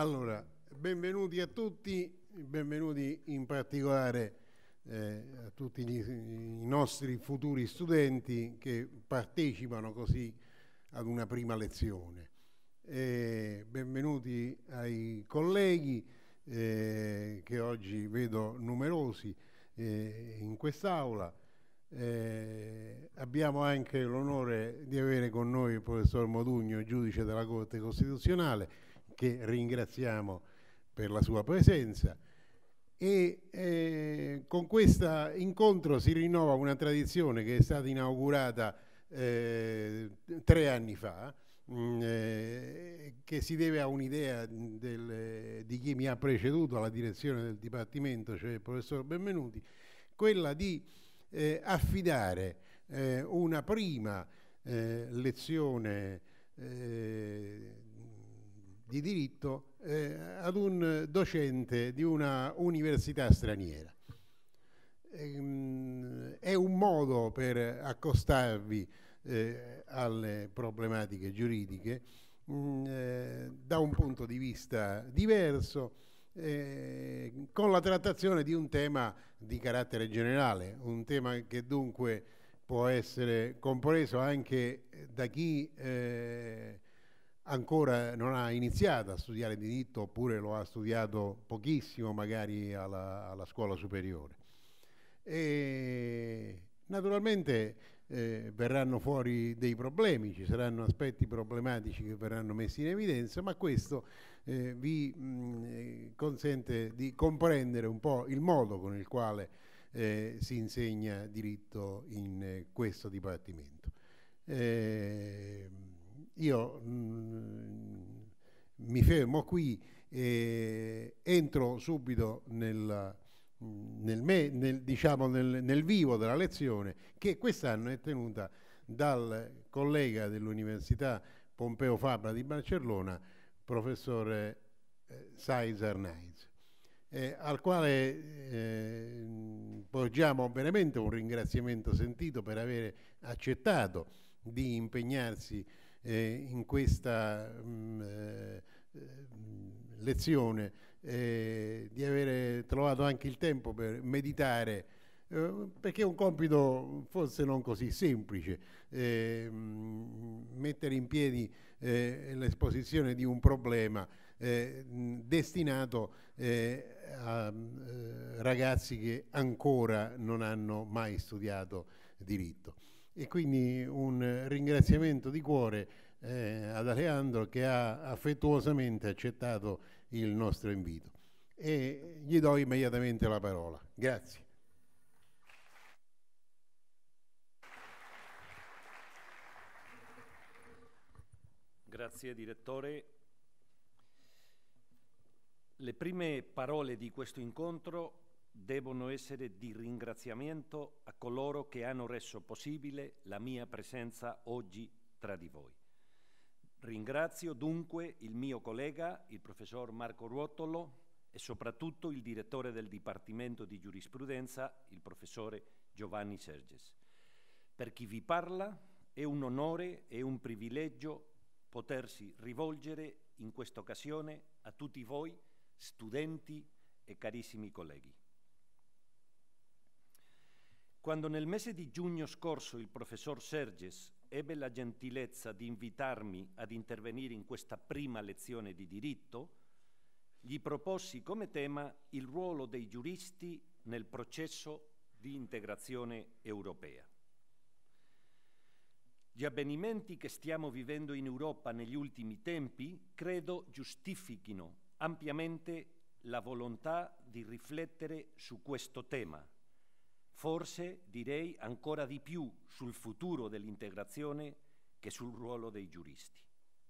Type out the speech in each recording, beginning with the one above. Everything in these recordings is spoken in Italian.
Allora, benvenuti a tutti, benvenuti in particolare a tutti i nostri futuri studenti che partecipano così ad una prima lezione. Benvenuti ai colleghi che oggi vedo numerosi in quest'aula. Abbiamo anche l'onore di avere con noi il professor Modugno, giudice della Corte Costituzionale, che ringraziamo per la sua presenza, e con questo incontro si rinnova una tradizione che è stata inaugurata 3 anni fa, che si deve a un'idea di chi mi ha preceduto alla direzione del Dipartimento, cioè il professor Benvenuti, quella di affidare una prima lezione di diritto ad un docente di una università straniera. È un modo per accostarvi alle problematiche giuridiche da un punto di vista diverso, con la trattazione di un tema di carattere generale, un tema che dunque può essere compreso anche da chi ancora non ha iniziato a studiare diritto oppure lo ha studiato pochissimo magari alla scuola superiore. E naturalmente verranno fuori dei problemi, ci saranno aspetti problematici che verranno messi in evidenza, ma questo vi consente di comprendere un po' il modo con il quale si insegna diritto in questo Dipartimento. Io mi fermo qui e entro subito nel vivo della lezione, che quest'anno è tenuta dal collega dell'Università Pompeo Fabra di Barcellona, professore César Naiz, al quale porgiamo veramente un ringraziamento sentito per aver accettato di impegnarsi in questa lezione, di aver trovato anche il tempo per meditare, perché è un compito forse non così semplice, mettere in piedi l'esposizione di un problema destinato a ragazzi che ancora non hanno mai studiato diritto. E quindi un ringraziamento di cuore ad Alejandro, che ha affettuosamente accettato il nostro invito, e gli do immediatamente la parola. Grazie. Grazie direttore. Le prime parole di questo incontro devono essere di ringraziamento a coloro che hanno reso possibile la mia presenza oggi tra di voi. Ringrazio dunque il mio collega, il professor Marco Ruotolo, e soprattutto il direttore del Dipartimento di Giurisprudenza, il professore Giovanni Serges. Per chi vi parla è un onore e un privilegio potersi rivolgere in questa occasione a tutti voi, studenti e carissimi colleghi. Quando nel mese di giugno scorso il professor Serges ebbe la gentilezza di invitarmi ad intervenire in questa prima lezione di diritto, gli proposi come tema il ruolo dei giuristi nel processo di integrazione europea. Gli avvenimenti che stiamo vivendo in Europa negli ultimi tempi credo giustifichino ampiamente la volontà di riflettere su questo tema. Forse direi ancora di più sul futuro dell'integrazione che sul ruolo dei giuristi.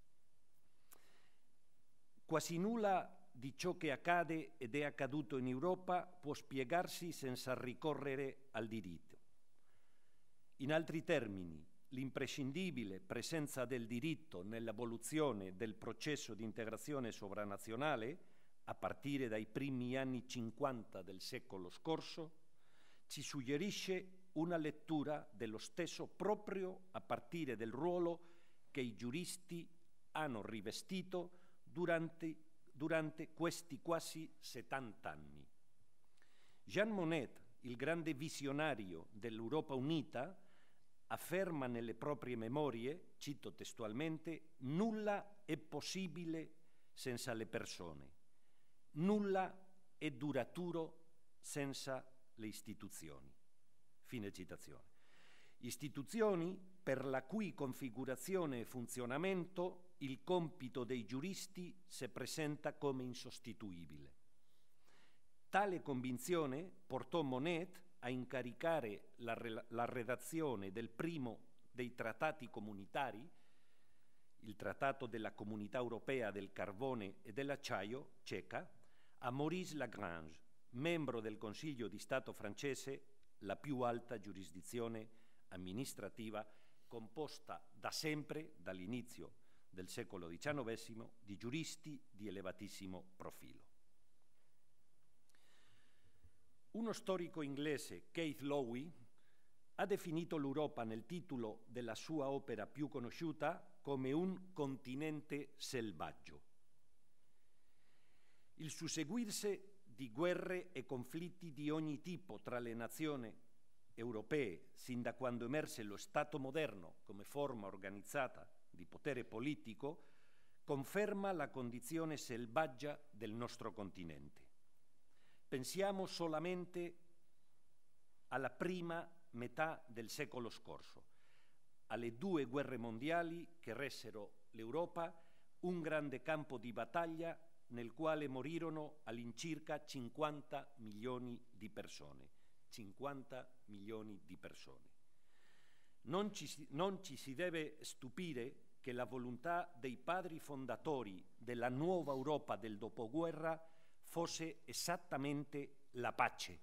Quasi nulla di ciò che accade ed è accaduto in Europa può spiegarsi senza ricorrere al diritto. In altri termini, l'imprescindibile presenza del diritto nell'evoluzione del processo di integrazione sovranazionale, a partire dai primi anni 50 del secolo scorso, ci suggerisce una lettura dello stesso proprio a partire dal ruolo che i giuristi hanno rivestito durante durante questi quasi 70 anni. Jean Monnet, il grande visionario dell'Europa unita, afferma nelle proprie memorie, cito testualmente, «Nulla è possibile senza le persone, nulla è duraturo senza le istituzioni». Fine citazione. Istituzioni per la cui configurazione e funzionamento il compito dei giuristi si presenta come insostituibile. Tale convinzione portò Monnet a incaricare la redazione del primo dei trattati comunitari, il Trattato della Comunità Europea del Carbone e dell'Acciaio, CECA, a Maurice Lagrange, membro del Consiglio di Stato francese, la più alta giurisdizione amministrativa composta da sempre, dall'inizio del secolo XIX, di giuristi di elevatissimo profilo. Uno storico inglese, Keith Lowe, ha definito l'Europa nel titolo della sua opera più conosciuta come un continente selvaggio. Il susseguirsi di guerre e conflitti di ogni tipo tra le nazioni europee, sin da quando emerse lo Stato moderno come forma organizzata di potere politico, conferma la condizione selvaggia del nostro continente. Pensiamo solamente alla prima metà del secolo scorso, alle 2 guerre mondiali che resero l'Europa un grande campo di battaglia nel quale morirono all'incirca 50 milioni di persone. 50 milioni di persone. Non ci si deve stupire che la volontà dei padri fondatori della nuova Europa del dopoguerra fosse esattamente la pace,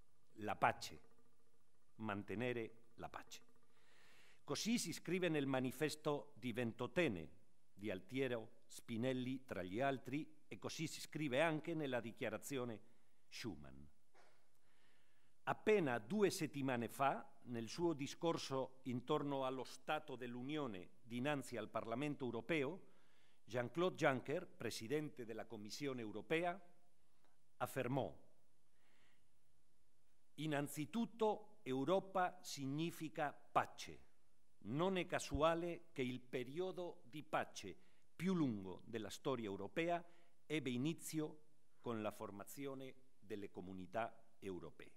mantenere la pace. Così si scrive nel manifesto di Ventotene di Altiero Spinelli, tra gli altri, e così si scrive anche nella dichiarazione Schuman. Appena 2 settimane fa, nel suo discorso intorno allo Stato dell'Unione dinanzi al Parlamento europeo, Jean-Claude Juncker, presidente della Commissione europea, affermò: «Innanzitutto Europa significa pace. Non è casuale che il periodo di pace più lungo della storia europea ebbe inizio con la formazione delle comunità europee».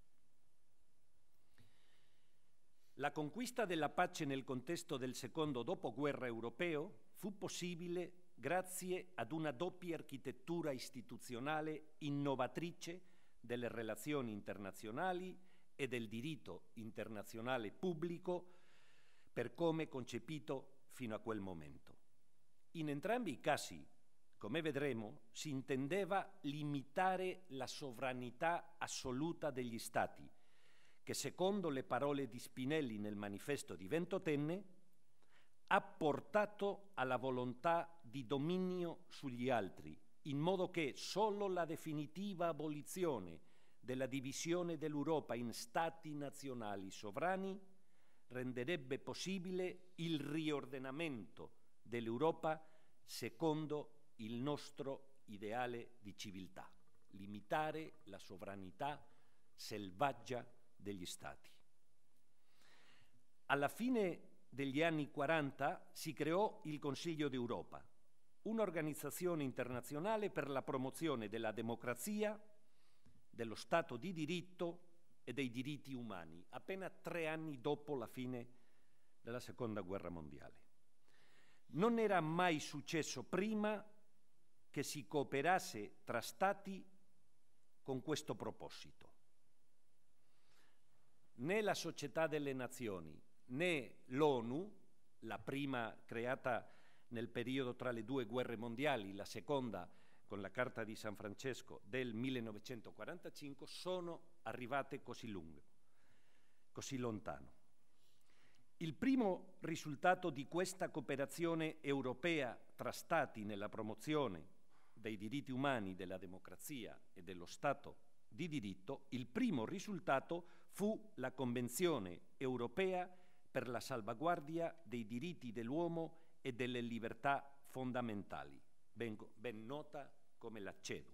La conquista della pace nel contesto del secondo dopoguerra europeo fu possibile grazie ad una doppia architettura istituzionale innovatrice delle relazioni internazionali e del diritto internazionale pubblico per come concepito fino a quel momento. In entrambi i casi, come vedremo, si intendeva limitare la sovranità assoluta degli Stati, che secondo le parole di Spinelli nel manifesto di Ventotene ha portato alla volontà di dominio sugli altri, in modo che solo la definitiva abolizione della divisione dell'Europa in Stati nazionali sovrani renderebbe possibile il riordinamento dell'Europa secondo il nostro ideale di civiltà: limitare la sovranità selvaggia degli Stati. Alla fine degli anni 40 si creò il Consiglio d'Europa, un'organizzazione internazionale per la promozione della democrazia, dello Stato di diritto e dei diritti umani, appena 3 anni dopo la fine della Seconda Guerra Mondiale. Non era mai successo prima che si cooperasse tra Stati con questo proposito. Né la Società delle Nazioni né l'ONU, la prima creata nel periodo tra le 2 guerre mondiali, la seconda con la Carta di San Francesco del 1945, sono arrivate così lontano. Il primo risultato di questa cooperazione europea tra Stati nella promozione dei diritti umani, della democrazia e dello Stato di diritto, il primo risultato fu la Convenzione europea per la salvaguardia dei diritti dell'uomo e delle libertà fondamentali, ben nota come la CEDU.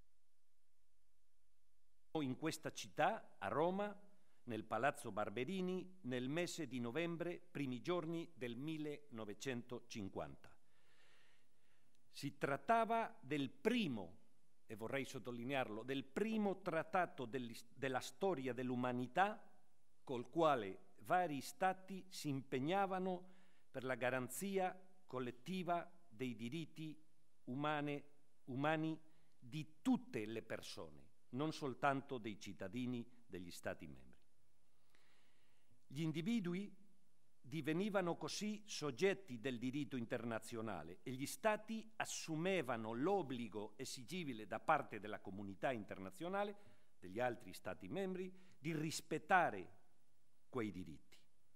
In questa città, a Roma, nel Palazzo Barberini, nel mese di novembre, primi giorni del 1950. Si trattava del primo, e vorrei sottolinearlo, del primo trattato della storia dell'umanità col quale vari stati si impegnavano per la garanzia collettiva dei diritti umani di tutte le persone, non soltanto dei cittadini degli Stati membri. Gli individui divenivano così soggetti del diritto internazionale e gli Stati assumevano l'obbligo esigibile da parte della comunità internazionale, degli altri Stati membri, di rispettare quei diritti.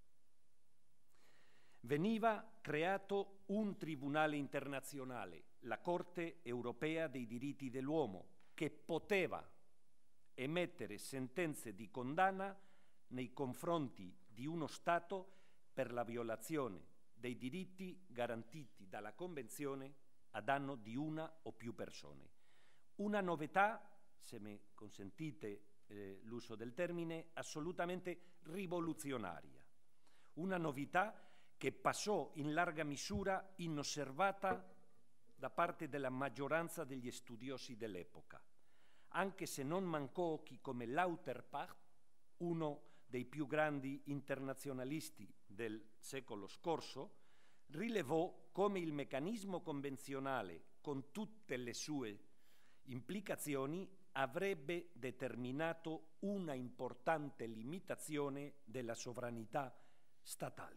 Veniva creato un tribunale internazionale, la Corte Europea dei Diritti dell'Uomo, che poteva emettere sentenze di condanna nei confronti di uno Stato per la violazione dei diritti garantiti dalla Convenzione a danno di una o più persone. Una novità, se mi consentite l'uso del termine, assolutamente rivoluzionaria. Una novità che passò in larga misura inosservata da parte della maggioranza degli studiosi dell'epoca, anche se non mancò chi come Lauterpacht, uno dei più grandi internazionalisti del secolo scorso, rilevò come il meccanismo convenzionale, con tutte le sue implicazioni, avrebbe determinato una importante limitazione della sovranità statale.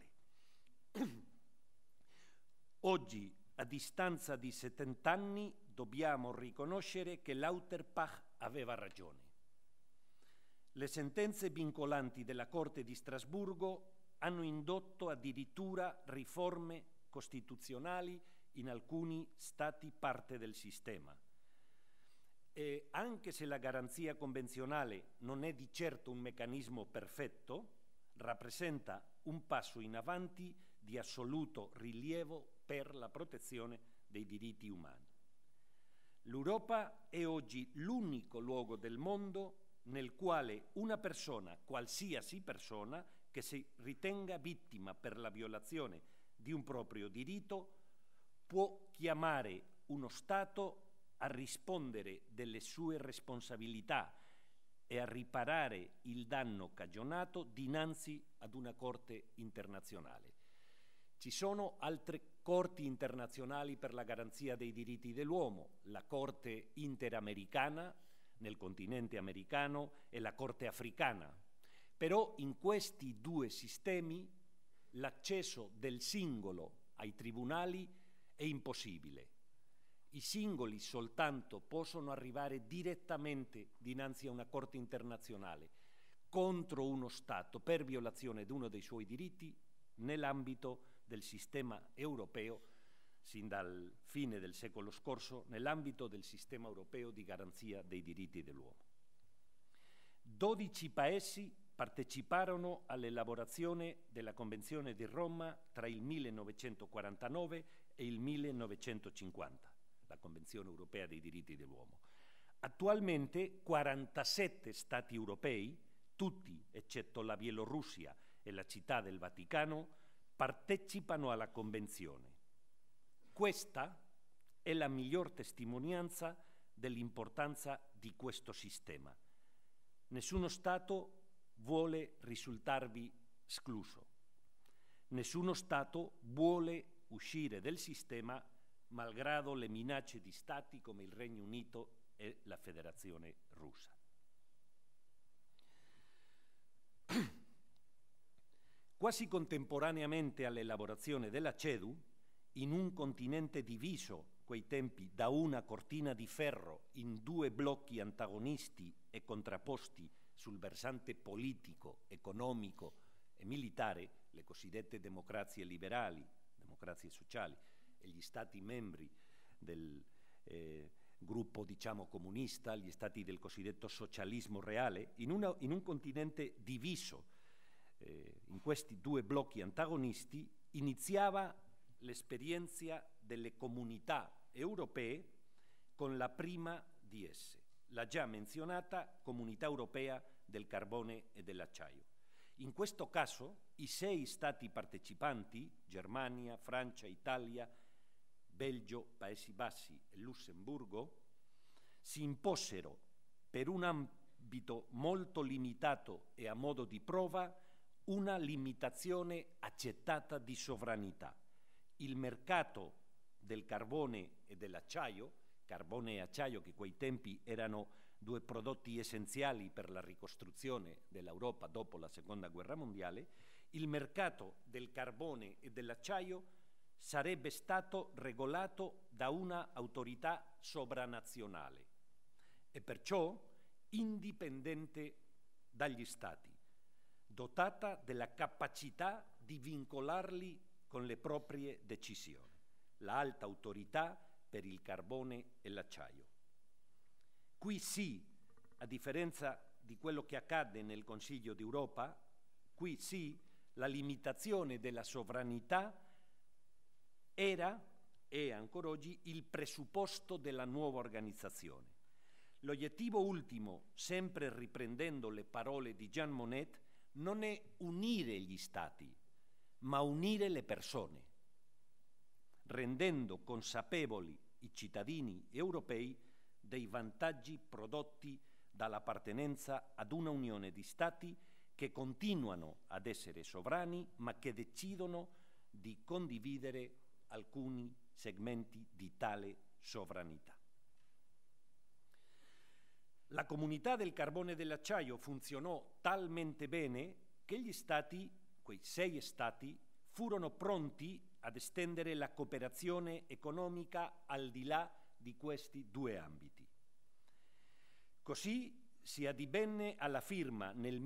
Oggi, a distanza di 70 anni, dobbiamo riconoscere che Lauterpacht aveva ragione. Le sentenze vincolanti della Corte di Strasburgo hanno indotto addirittura riforme costituzionali in alcuni Stati parte del sistema. E anche se la garanzia convenzionale non è di certo un meccanismo perfetto, rappresenta un passo in avanti di assoluto rilievo per la protezione dei diritti umani. L'Europa è oggi l'unico luogo del mondo nel quale una persona, qualsiasi persona, che si ritenga vittima per la violazione di un proprio diritto, può chiamare uno Stato a rispondere delle sue responsabilità e a riparare il danno cagionato dinanzi ad una Corte internazionale. Ci sono altre corti internazionali per la garanzia dei diritti dell'uomo, la Corte Interamericana nel continente americano e la Corte Africana. Però in questi due sistemi l'accesso del singolo ai tribunali è impossibile. I singoli soltanto possono arrivare direttamente dinanzi a una Corte internazionale contro uno Stato per violazione di uno dei suoi diritti nell'ambito del sistema europeo, sin dal fine del secolo scorso, nell'ambito del sistema europeo di garanzia dei diritti dell'uomo. 12 paesi parteciparono all'elaborazione della Convenzione di Roma tra il 1949 e il 1950, la Convenzione europea dei diritti dell'uomo. Attualmente 47 Stati europei, tutti eccetto la Bielorussia e la Città del Vaticano, partecipano alla Convenzione. Questa è la miglior testimonianza dell'importanza di questo sistema. Nessuno Stato vuole risultarvi escluso. Nessuno Stato vuole uscire del sistema malgrado le minacce di Stati come il Regno Unito e la Federazione Russa. Quasi contemporaneamente all'elaborazione della CEDU, in un continente diviso, quei tempi, da una cortina di ferro in due blocchi antagonisti e contrapposti sul versante politico, economico e militare, le cosiddette democrazie liberali, democrazie sociali, e gli Stati membri del gruppo, diciamo, comunista, gli Stati del cosiddetto socialismo reale, in un continente diviso, in questi due blocchi antagonisti, iniziava l'esperienza delle comunità europee con la prima di esse, la già menzionata Comunità Europea del Carbone e dell'Acciaio. In questo caso i 6 Stati partecipanti, Germania, Francia, Italia, Belgio, Paesi Bassi e Lussemburgo, si imposero per un ambito molto limitato e a modo di prova una limitazione accettata di sovranità. Il mercato del carbone e dell'acciaio, carbone e acciaio che a quei tempi erano 2 prodotti essenziali per la ricostruzione dell'Europa dopo la Seconda Guerra Mondiale, il mercato del carbone e dell'acciaio sarebbe stato regolato da una autorità sovranazionale e perciò indipendente dagli Stati, dotata della capacità di vincolarli con le proprie decisioni, l'Alta Autorità per il Carbone e l'Acciaio. Qui sì, a differenza di quello che accade nel Consiglio d'Europa, qui sì, la limitazione della sovranità era e ancora oggi il presupposto della nuova organizzazione. L'obiettivo ultimo, sempre riprendendo le parole di Jean Monnet, non è unire gli Stati, ma unire le persone, rendendo consapevoli i cittadini europei dei vantaggi prodotti dall'appartenenza ad una unione di Stati che continuano ad essere sovrani, ma che decidono di condividere alcuni segmenti di tale sovranità. La Comunità del Carbone e dell'Acciaio funzionò talmente bene che gli Stati, quei 6 Stati, furono pronti ad estendere la cooperazione economica al di là di questi 2 ambiti. Così si addivenne alla firma nel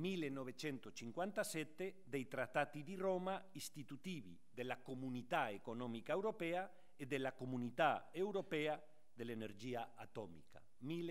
1957 dei Trattati di Roma istitutivi della Comunità Economica Europea e della Comunità Europea dell'Energia Atomica,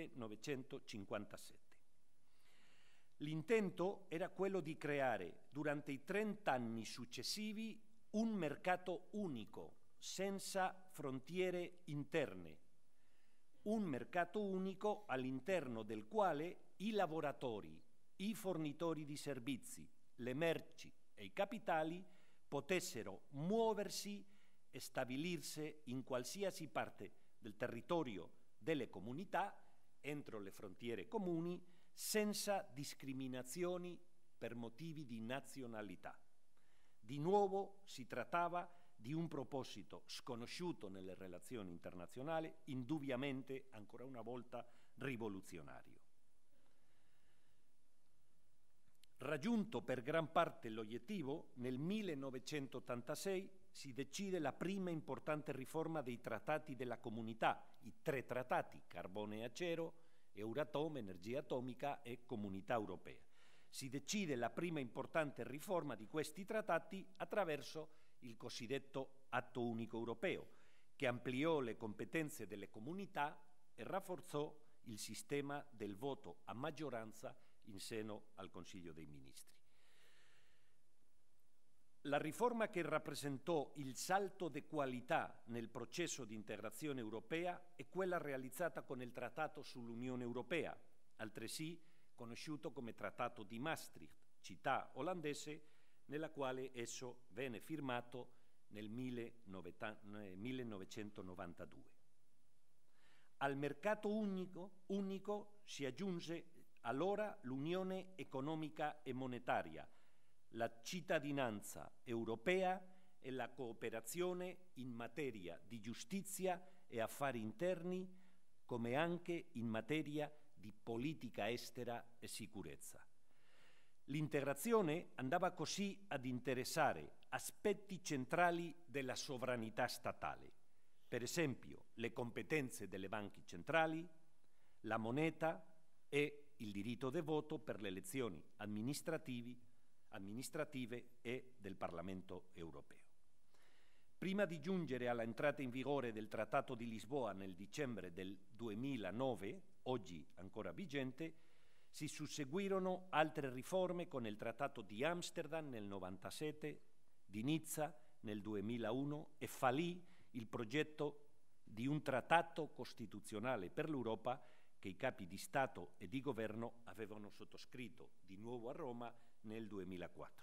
1957. L'intento era quello di creare, durante i 30 anni successivi, un mercato unico, senza frontiere interne, un mercato unico all'interno del quale i lavoratori, i fornitori di servizi, le merci e i capitali potessero muoversi e stabilirsi in qualsiasi parte del territorio delle comunità, entro le frontiere comuni, senza discriminazioni per motivi di nazionalità. Di nuovo si trattava di un proposito sconosciuto nelle relazioni internazionali, indubbiamente, ancora una volta, rivoluzionario. Raggiunto per gran parte l'obiettivo, nel 1986 si decide la prima importante riforma dei trattati della comunità, i 3 trattati, carbone e acero, Euratom, energia atomica e Comunità Europea. Si decide la prima importante riforma di questi trattati attraverso il cosiddetto Atto Unico Europeo, che ampliò le competenze delle comunità e rafforzò il sistema del voto a maggioranza in seno al Consiglio dei Ministri. La riforma che rappresentò il salto di qualità nel processo di integrazione europea è quella realizzata con il Trattato sull'Unione Europea, altresì conosciuto come Trattato di Maastricht, città olandese, nella quale esso venne firmato nel 1992. Al mercato unico si aggiunge allora l'Unione Economica e Monetaria, la cittadinanza europea e la cooperazione in materia di giustizia e affari interni, come anche in materia di politica estera e sicurezza. L'integrazione andava così ad interessare aspetti centrali della sovranità statale, per esempio le competenze delle banche centrali, la moneta e il diritto di voto per le elezioni amministrative e del Parlamento europeo. Prima di giungere all'entrata in vigore del Trattato di Lisbona nel dicembre del 2009, oggi ancora vigente, si susseguirono altre riforme con il Trattato di Amsterdam nel 1997, di Nizza nel 2001 e fallì il progetto di un trattato costituzionale per l'Europa che i capi di Stato e di governo avevano sottoscritto di nuovo a Roma nel 2004.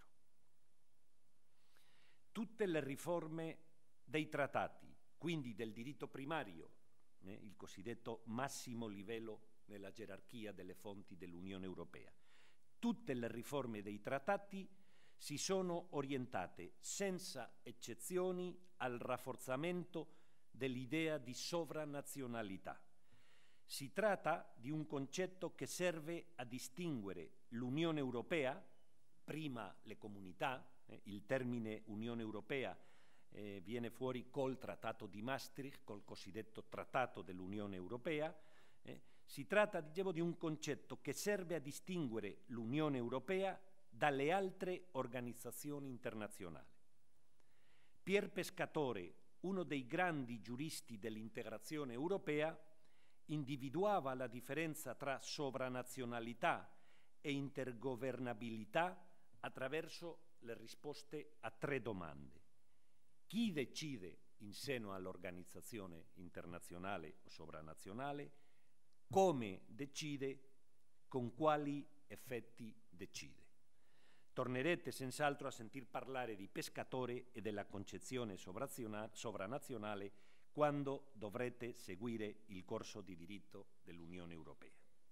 Tutte le riforme dei trattati, quindi del diritto primario, il cosiddetto massimo livello nella gerarchia delle fonti dell'Unione Europea, tutte le riforme dei trattati si sono orientate senza eccezioni al rafforzamento dell'idea di sovranazionalità. Si tratta di un concetto che serve a distinguere l'Unione Europea, prima le comunità, il termine Unione Europea viene fuori col Trattato di Maastricht, col cosiddetto Trattato dell'Unione Europea. Si tratta, dicevo, di un concetto che serve a distinguere l'Unione Europea dalle altre organizzazioni internazionali. Pierre Pescatore, uno dei grandi giuristi dell'integrazione europea, individuava la differenza tra sovranazionalità e intergovernabilità attraverso le risposte a 3 domande. Chi decide in seno all'organizzazione internazionale o sovranazionale? Come decide? Con quali effetti decide? Tornerete senz'altro a sentir parlare di Pescatore e della concezione sovranazionale quando dovrete seguire il corso di diritto dell'Unione Europea.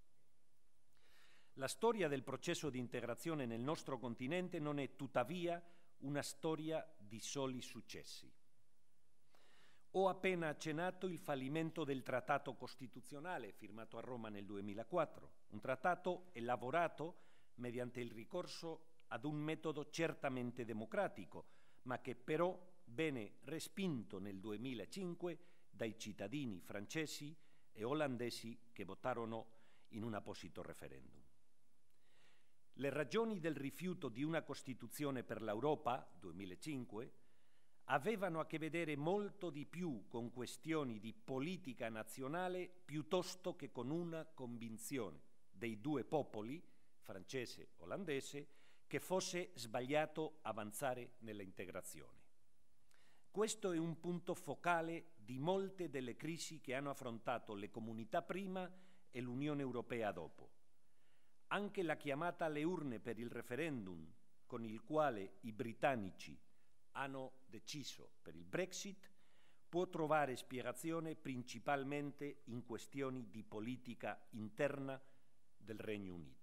La storia del processo di integrazione nel nostro continente non è tuttavia una storia di soli successi. Ho appena accennato il fallimento del trattato costituzionale firmato a Roma nel 2004, un trattato elaborato mediante il ricorso ad un metodo certamente democratico, ma che però venne respinto nel 2005 dai cittadini francesi e olandesi che votarono in un apposito referendum. Le ragioni del rifiuto di una Costituzione per l'Europa, 2005, avevano a che vedere molto di più con questioni di politica nazionale piuttosto che con una convinzione dei 2 popoli, francese e olandese, che fosse sbagliato avanzare nell'integrazione. Questo è un punto focale di molte delle crisi che hanno affrontato le comunità prima e l'Unione Europea dopo. Anche la chiamata alle urne per il referendum, con il quale i britannici hanno deciso per il Brexit, può trovare spiegazione principalmente in questioni di politica interna del Regno Unito.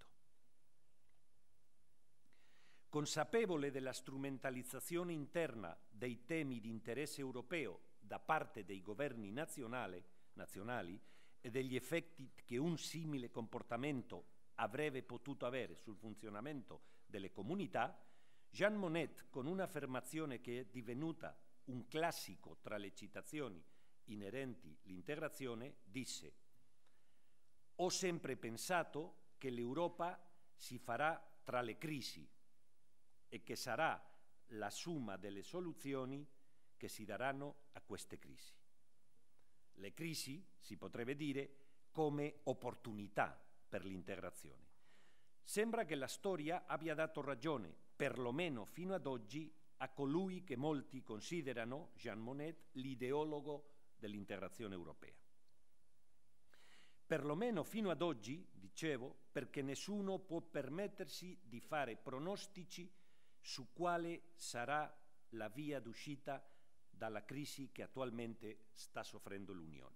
Consapevole della strumentalizzazione interna dei temi di interesse europeo da parte dei governi nazionali e degli effetti che un simile comportamento avrebbe potuto avere sul funzionamento delle comunità, Jean Monnet, con un'affermazione che è divenuta un classico tra le citazioni inerenti all'integrazione, disse: «Ho sempre pensato che l'Europa si farà tra le crisi e che sarà la somma delle soluzioni che si daranno a queste crisi». Le crisi, si potrebbe dire, come opportunità per l'integrazione. Sembra che la storia abbia dato ragione, perlomeno fino ad oggi, a colui che molti considerano, Jean Monnet, l'ideologo dell'integrazione europea. Perlomeno fino ad oggi, dicevo, perché nessuno può permettersi di fare pronostici su quale sarà la via d'uscita dalla crisi che attualmente sta soffrendo l'Unione.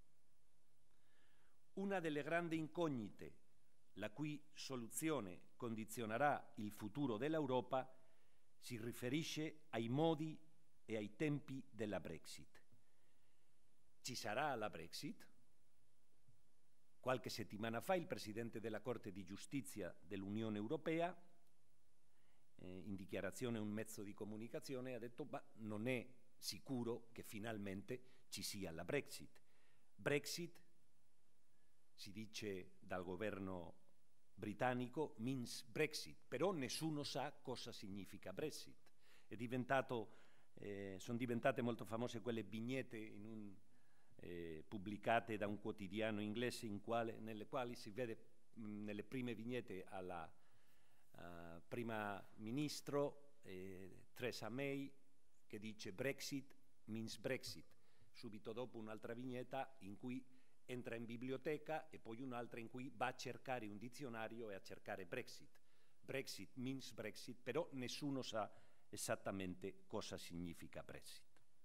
Una delle grandi incognite, la cui soluzione condizionerà il futuro dell'Europa, si riferisce ai modi e ai tempi della Brexit. Ci sarà la Brexit? Qualche settimana fa il Presidente della Corte di Giustizia dell'Unione Europea, in dichiarazione a un mezzo di comunicazione, ha detto: ma non è sicuro che finalmente ci sia la Brexit. Brexit, si dice dal governo britannico, means Brexit, però nessuno sa cosa significa Brexit. Sono diventate molto famose quelle vignette pubblicate da un quotidiano inglese nelle quali si vede nelle prime vignette alla prima ministro Theresa May che dice Brexit means Brexit. subito dopo un'altra vignetta in cui entra in biblioteca e poi un'altra in cui va a cercare un dizionario e a cercare Brexit. Brexit means Brexit, però nessuno sa esattamente cosa significa Brexit.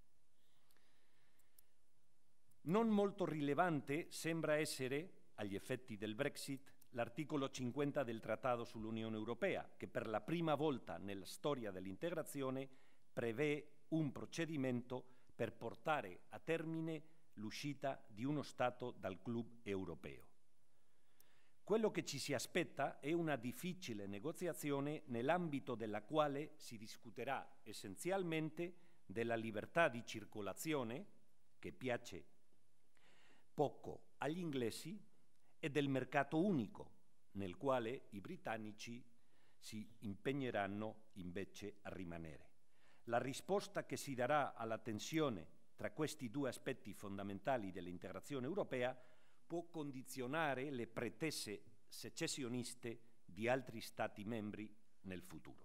Non molto rilevante sembra essere, agli effetti del Brexit, l'articolo 50 del Trattato sull'Unione Europea, che per la prima volta nella storia dell'integrazione prevede un procedimento per portare a termine l'uscita di uno Stato dal club europeo. Quello che ci si aspetta è una difficile negoziazione nell'ambito della quale si discuterà essenzialmente della libertà di circolazione, che piace poco agli inglesi, e del mercato unico, nel quale i britannici si impegneranno invece a rimanere. La risposta che si darà alla tensione tra questi due aspetti fondamentali dell'integrazione europea può condizionare le pretese secessioniste di altri Stati membri nel futuro.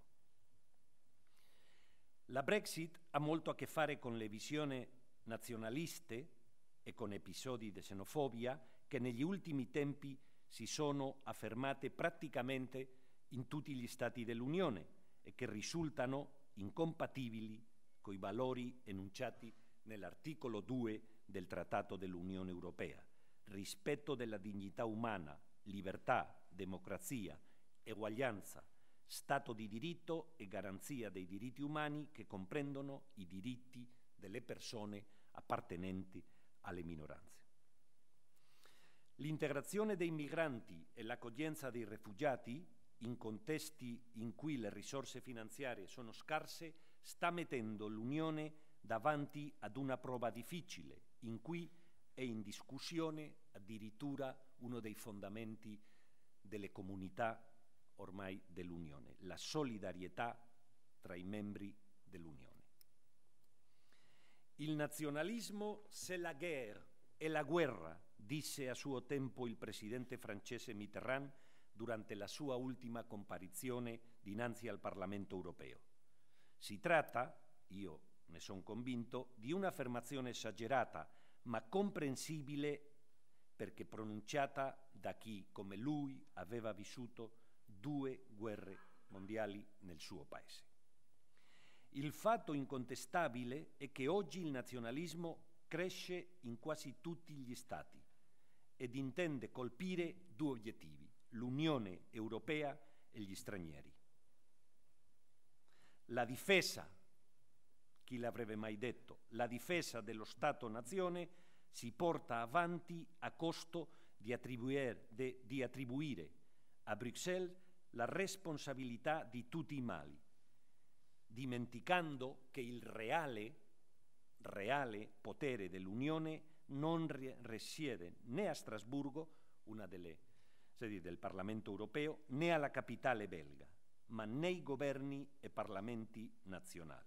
La Brexit ha molto a che fare con le visioni nazionaliste e con episodi di xenofobia che negli ultimi tempi si sono affermate praticamente in tutti gli Stati dell'Unione e che risultano incompatibili con i valori enunciati nell'articolo 2 del Trattato dell'Unione Europea: rispetto della dignità umana, libertà, democrazia, eguaglianza, Stato di diritto e garanzia dei diritti umani che comprendono i diritti delle persone appartenenti alle minoranze. L'integrazione dei migranti e l'accoglienza dei rifugiati, in contesti in cui le risorse finanziarie sono scarse, sta mettendo l'Unione davanti ad una prova difficile, in cui è in discussione addirittura uno dei fondamenti delle comunità ormai dell'Unione, la solidarietà tra i membri dell'Unione. Il nazionalismo, c'est la guerre, è la guerra, disse a suo tempo il presidente francese Mitterrand durante la sua ultima comparizione dinanzi al Parlamento europeo. Si tratta, io ne sono convinto, di un'affermazione esagerata, ma comprensibile perché pronunciata da chi, come lui, aveva vissuto 2 guerre mondiali nel suo paese. Il fatto incontestabile è che oggi il nazionalismo cresce in quasi tutti gli Stati ed intende colpire 2 obiettivi: l'Unione Europea e gli stranieri. La difesa, chi l'avrebbe mai detto, la difesa dello Stato-nazione si porta avanti a costo di attribuire a Bruxelles la responsabilità di tutti i mali, dimenticando che il reale potere dell'Unione non risiede né a Strasburgo, una delle sedi del Parlamento europeo, né alla capitale belga, ma nei governi e parlamenti nazionali.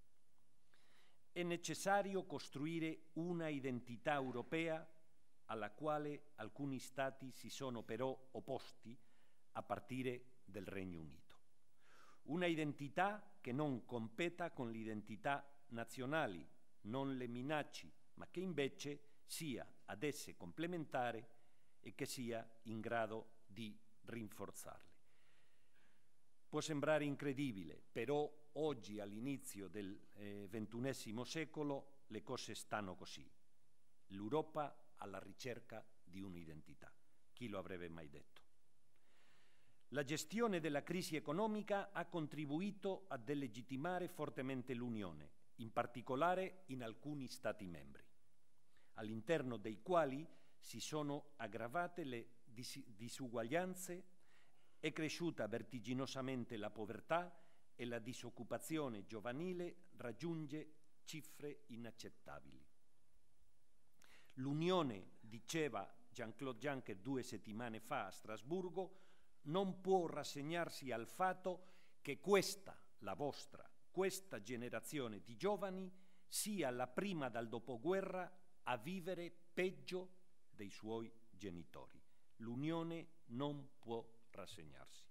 È necessario costruire una identità europea alla quale alcuni Stati si sono però opposti, a partire del Regno Unito. Una identità che non competa con le identità nazionali, non le minacci, ma che invece sia ad esse complementare e che sia in grado di rinforzarle. Può sembrare incredibile, però oggi, all'inizio del XXI secolo, le cose stanno così. L'Europa alla ricerca di un'identità. Chi lo avrebbe mai detto? La gestione della crisi economica ha contribuito a delegittimare fortemente l'Unione, in particolare in alcuni Stati membri, all'interno dei quali si sono aggravate le disuguaglianze, è cresciuta vertiginosamente la povertà e la disoccupazione giovanile raggiunge cifre inaccettabili. L'Unione, diceva Jean-Claude Juncker 2 settimane fa a Strasburgo, non può rassegnarsi al fatto che questa, la vostra, questa generazione di giovani sia la prima dal dopoguerra a vivere peggio dei suoi genitori. L'Unione non può rassegnarsi.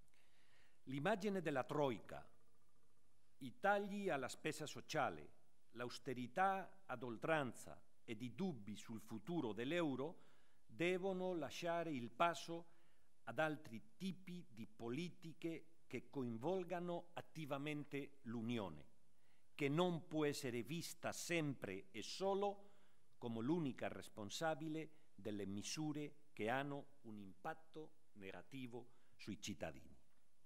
L'immagine della Troika, i tagli alla spesa sociale, l'austerità ad oltranza ed i dubbi sul futuro dell'euro devono lasciare il passo ad altri tipi di politiche che coinvolgano attivamente l'Unione, che non può essere vista sempre e solo come l'unica responsabile delle misure che hanno un impatto negativo sui cittadini.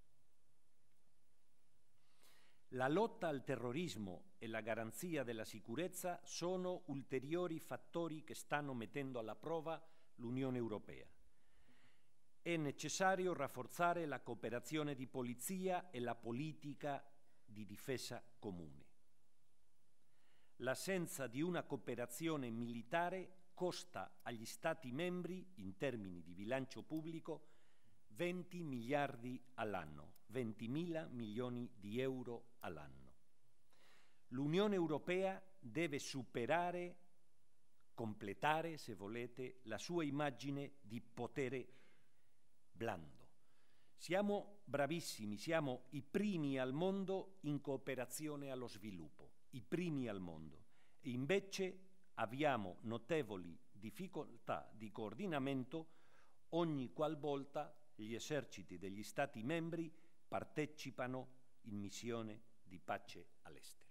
La lotta al terrorismo e la garanzia della sicurezza sono ulteriori fattori che stanno mettendo alla prova l'Unione Europea. È necessario rafforzare la cooperazione di polizia e la politica di difesa comune. L'assenza di una cooperazione militare costa agli Stati membri, in termini di bilancio pubblico, 20 miliardi all'anno, 20.000 milioni di euro all'anno. L'Unione Europea deve superare, completare, se volete, la sua immagine di potere blando. Siamo bravissimi, siamo i primi al mondo in cooperazione allo sviluppo, i primi al mondo. E invece abbiamo notevoli difficoltà di coordinamento ogni qualvolta gli eserciti degli Stati membri partecipano in missioni di pace all'estero.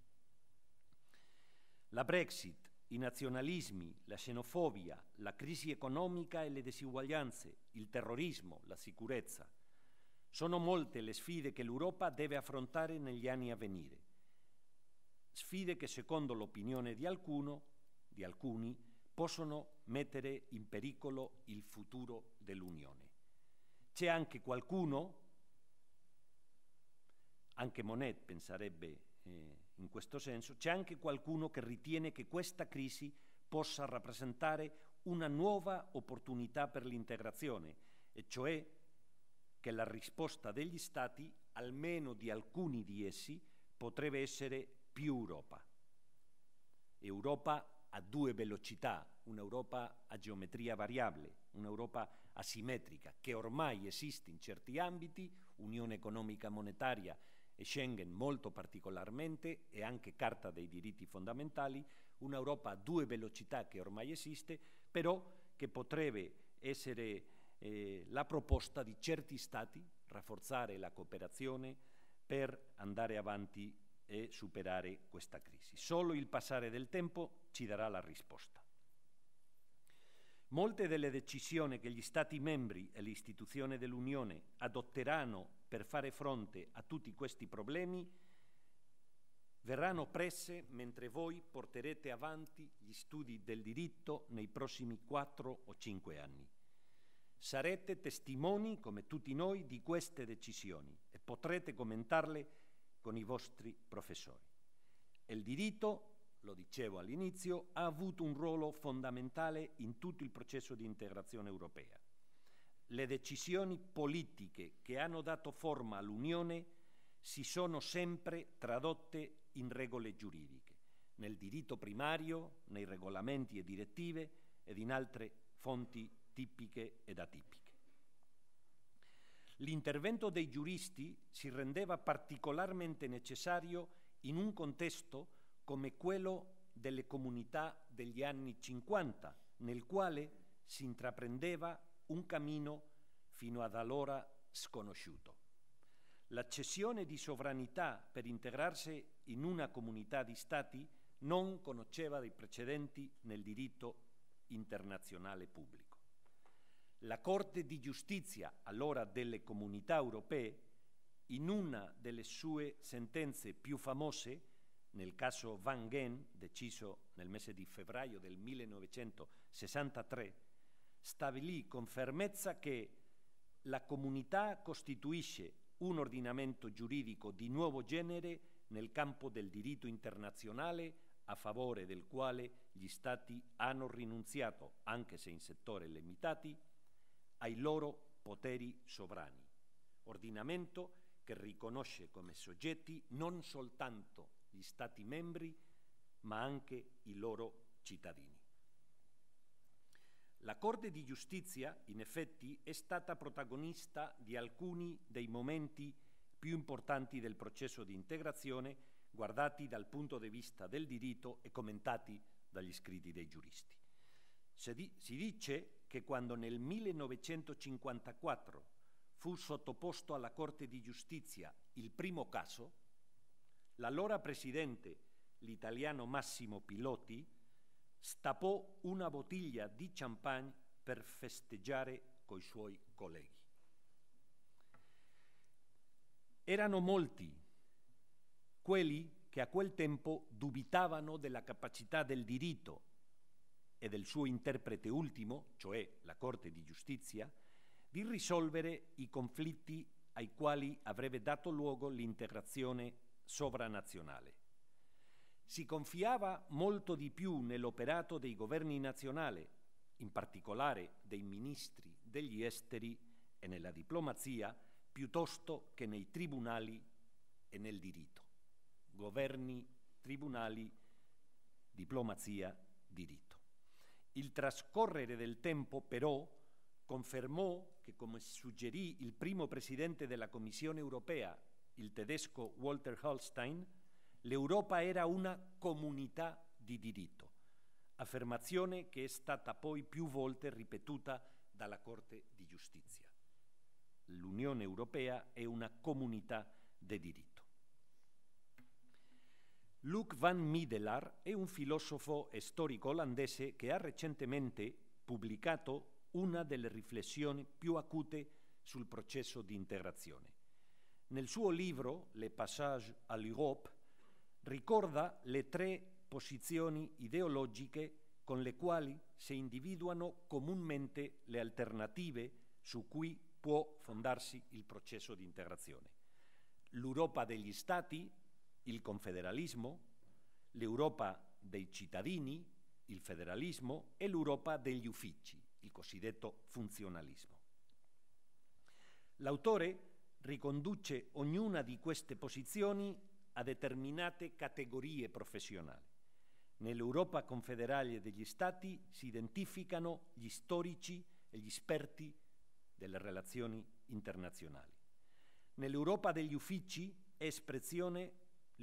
La Brexit, i nazionalismi, la xenofobia, la crisi economica e le disuguaglianze, il terrorismo, la sicurezza. Sono molte le sfide che l'Europa deve affrontare negli anni a venire. Sfide che, secondo l'opinione di alcuni, possono mettere in pericolo il futuro dell'Unione. C'è anche qualcuno, anche Monnet penserebbe in questo senso, c'è anche qualcuno che ritiene che questa crisi possa rappresentare una nuova opportunità per l'integrazione, e cioè che la risposta degli Stati, almeno di alcuni di essi, potrebbe essere più Europa. Europa a due velocità, un'Europa a geometria variabile, un'Europa asimmetrica, che ormai esiste in certi ambiti, Unione Economica Monetaria e Schengen molto particolarmente, e anche Carta dei diritti fondamentali, un'Europa a due velocità che ormai esiste, però che potrebbe essere la proposta di certi Stati, rafforzare la cooperazione per andare avanti e superare questa crisi. Solo il passare del tempo ci darà la risposta. Molte delle decisioni che gli Stati membri e le istituzioni dell'Unione adotteranno per fare fronte a tutti questi problemi verranno prese mentre voi porterete avanti gli studi del diritto nei prossimi 4 o 5 anni. Sarete testimoni, come tutti noi, di queste decisioni e potrete commentarle con i vostri professori. E il diritto, lo dicevo all'inizio, ha avuto un ruolo fondamentale in tutto il processo di integrazione europea. Le decisioni politiche che hanno dato forma all'Unione si sono sempre tradotte in regole giuridiche, nel diritto primario, nei regolamenti e direttive ed in altre fonti tipiche ed atipiche. L'intervento dei giuristi si rendeva particolarmente necessario in un contesto come quello delle comunità degli anni 50, nel quale si intraprendeva un cammino fino ad allora sconosciuto. La cessione di sovranità per integrarsi in una comunità di Stati non conosceva dei precedenti nel diritto internazionale pubblico. La Corte di Giustizia, allora delle Comunità Europee, in una delle sue sentenze più famose, nel caso Van Gen, deciso nel mese di febbraio del 1963, stabilì con fermezza che la comunità costituisce un ordinamento giuridico di nuovo genere nel campo del diritto internazionale, a favore del quale gli Stati hanno rinunziato, anche se in settori limitati, ai loro poteri sovrani. Ordinamento che riconosce come soggetti non soltanto gli Stati membri, ma anche i loro cittadini. La Corte di Giustizia, in effetti, è stata protagonista di alcuni dei momenti più importanti del processo di integrazione, guardati dal punto di vista del diritto e commentati dagli scritti dei giuristi. Si dice che quando nel 1954 fu sottoposto alla Corte di Giustizia il primo caso, l'allora presidente, l'italiano Massimo Pilotti, stappò una bottiglia di champagne per festeggiare coi suoi colleghi. Erano molti quelli che a quel tempo dubitavano della capacità del diritto e del suo interprete ultimo, cioè la Corte di Giustizia, di risolvere i conflitti ai quali avrebbe dato luogo l'integrazione sovranazionale. Si confiava molto di più nell'operato dei governi nazionali, in particolare dei ministri degli esteri e nella diplomazia, piuttosto che nei tribunali e nel diritto. Governi, tribunali, diplomazia, diritto. Il trascorrere del tempo, però, confermò che, come suggerì il primo presidente della Commissione europea, il tedesco Walter Hallstein, l'Europa era una comunità di diritto, affermazione che è stata poi più volte ripetuta dalla Corte di Giustizia. L'Unione Europea è una comunità di diritto. Luc van Middelaar è un filosofo e storico olandese che ha recentemente pubblicato una delle riflessioni più acute sul processo di integrazione. Nel suo libro Les passages à l'Europe ricorda le 3 posizioni ideologiche con le quali si individuano comunemente le alternative su cui può fondarsi il processo di integrazione. L'Europa degli Stati, il confederalismo, l'Europa dei cittadini, il federalismo, e l'Europa degli uffici, il cosiddetto funzionalismo. L'autore riconduce ognuna di queste posizioni a determinate categorie professionali. Nell'Europa confederale degli Stati si identificano gli storici e gli esperti delle relazioni internazionali. Nell'Europa degli uffici è espressione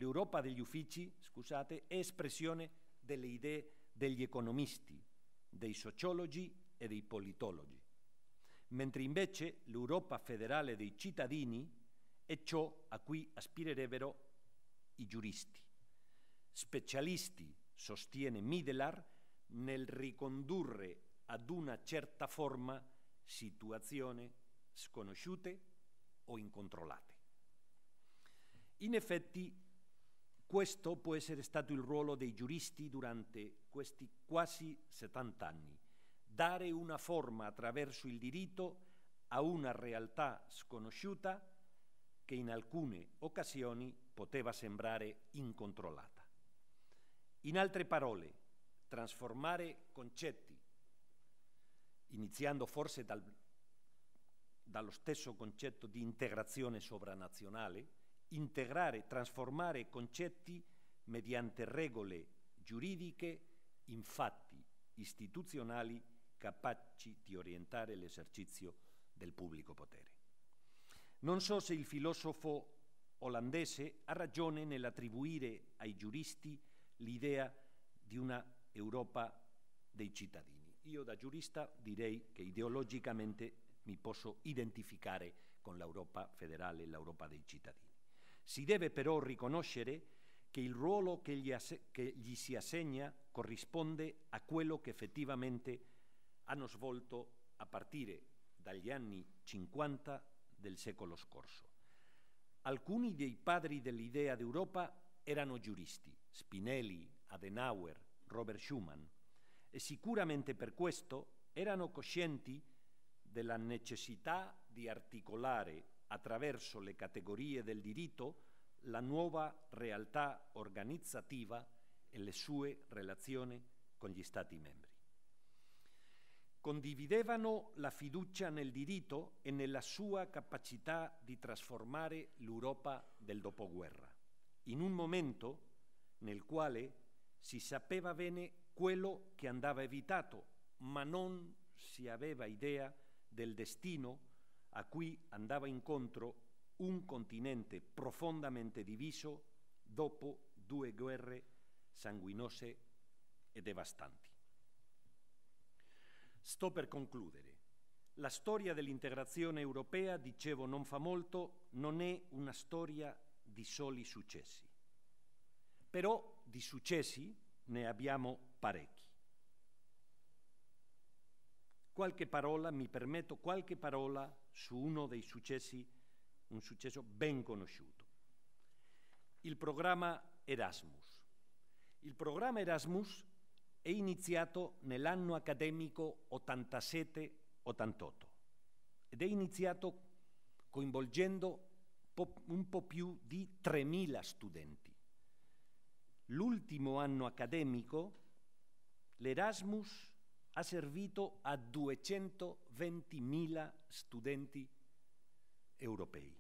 delle idee degli economisti, dei sociologi e dei politologi, mentre invece l'Europa federale dei cittadini è ciò a cui aspirerebbero i giuristi, specialisti, sostiene Middelaar, nel ricondurre ad una certa forma situazioni sconosciute o incontrollate. In effetti, questo può essere stato il ruolo dei giuristi durante questi quasi 70 anni, dare una forma attraverso il diritto a una realtà sconosciuta che in alcune occasioni poteva sembrare incontrollata. In altre parole, trasformare concetti, iniziando forse dallo stesso concetto di integrazione sovranazionale, trasformare concetti mediante regole giuridiche in fatti istituzionali capaci di orientare l'esercizio del pubblico potere. Non so se il filosofo olandese ha ragione nell'attribuire ai giuristi l'idea di una Europa dei cittadini. Io da giurista direi che ideologicamente mi posso identificare con l'Europa federale, l'Europa dei cittadini. Si deve però riconoscere che il ruolo che gli si assegna corrisponde a quello che effettivamente hanno svolto a partire dagli anni 50 del secolo scorso. Alcuni dei padri dell'idea d'Europa erano giuristi, Spinelli, Adenauer, Robert Schuman, e sicuramente per questo erano coscienti della necessità di articolare attraverso le categorie del diritto la nuova realtà organizzativa e le sue relazioni con gli Stati membri. Condividevano la fiducia nel diritto e nella sua capacità di trasformare l'Europa del dopoguerra, in un momento nel quale si sapeva bene quello che andava evitato, ma non si aveva idea del destino a cui andava incontro un continente profondamente diviso dopo 2 guerre sanguinose e devastanti. Sto per concludere. La storia dell'integrazione europea, dicevo non fa molto, non è una storia di soli successi. Però di successi ne abbiamo parecchi. Mi permetto qualche parola su uno dei successi, un successo ben conosciuto. Il programma Erasmus. Il programma Erasmus è iniziato nell'anno accademico 87-88 ed è iniziato coinvolgendo un po' più di 3.000 studenti. L'ultimo anno accademico, l'Erasmus ha servito a 220.000 studenti europei.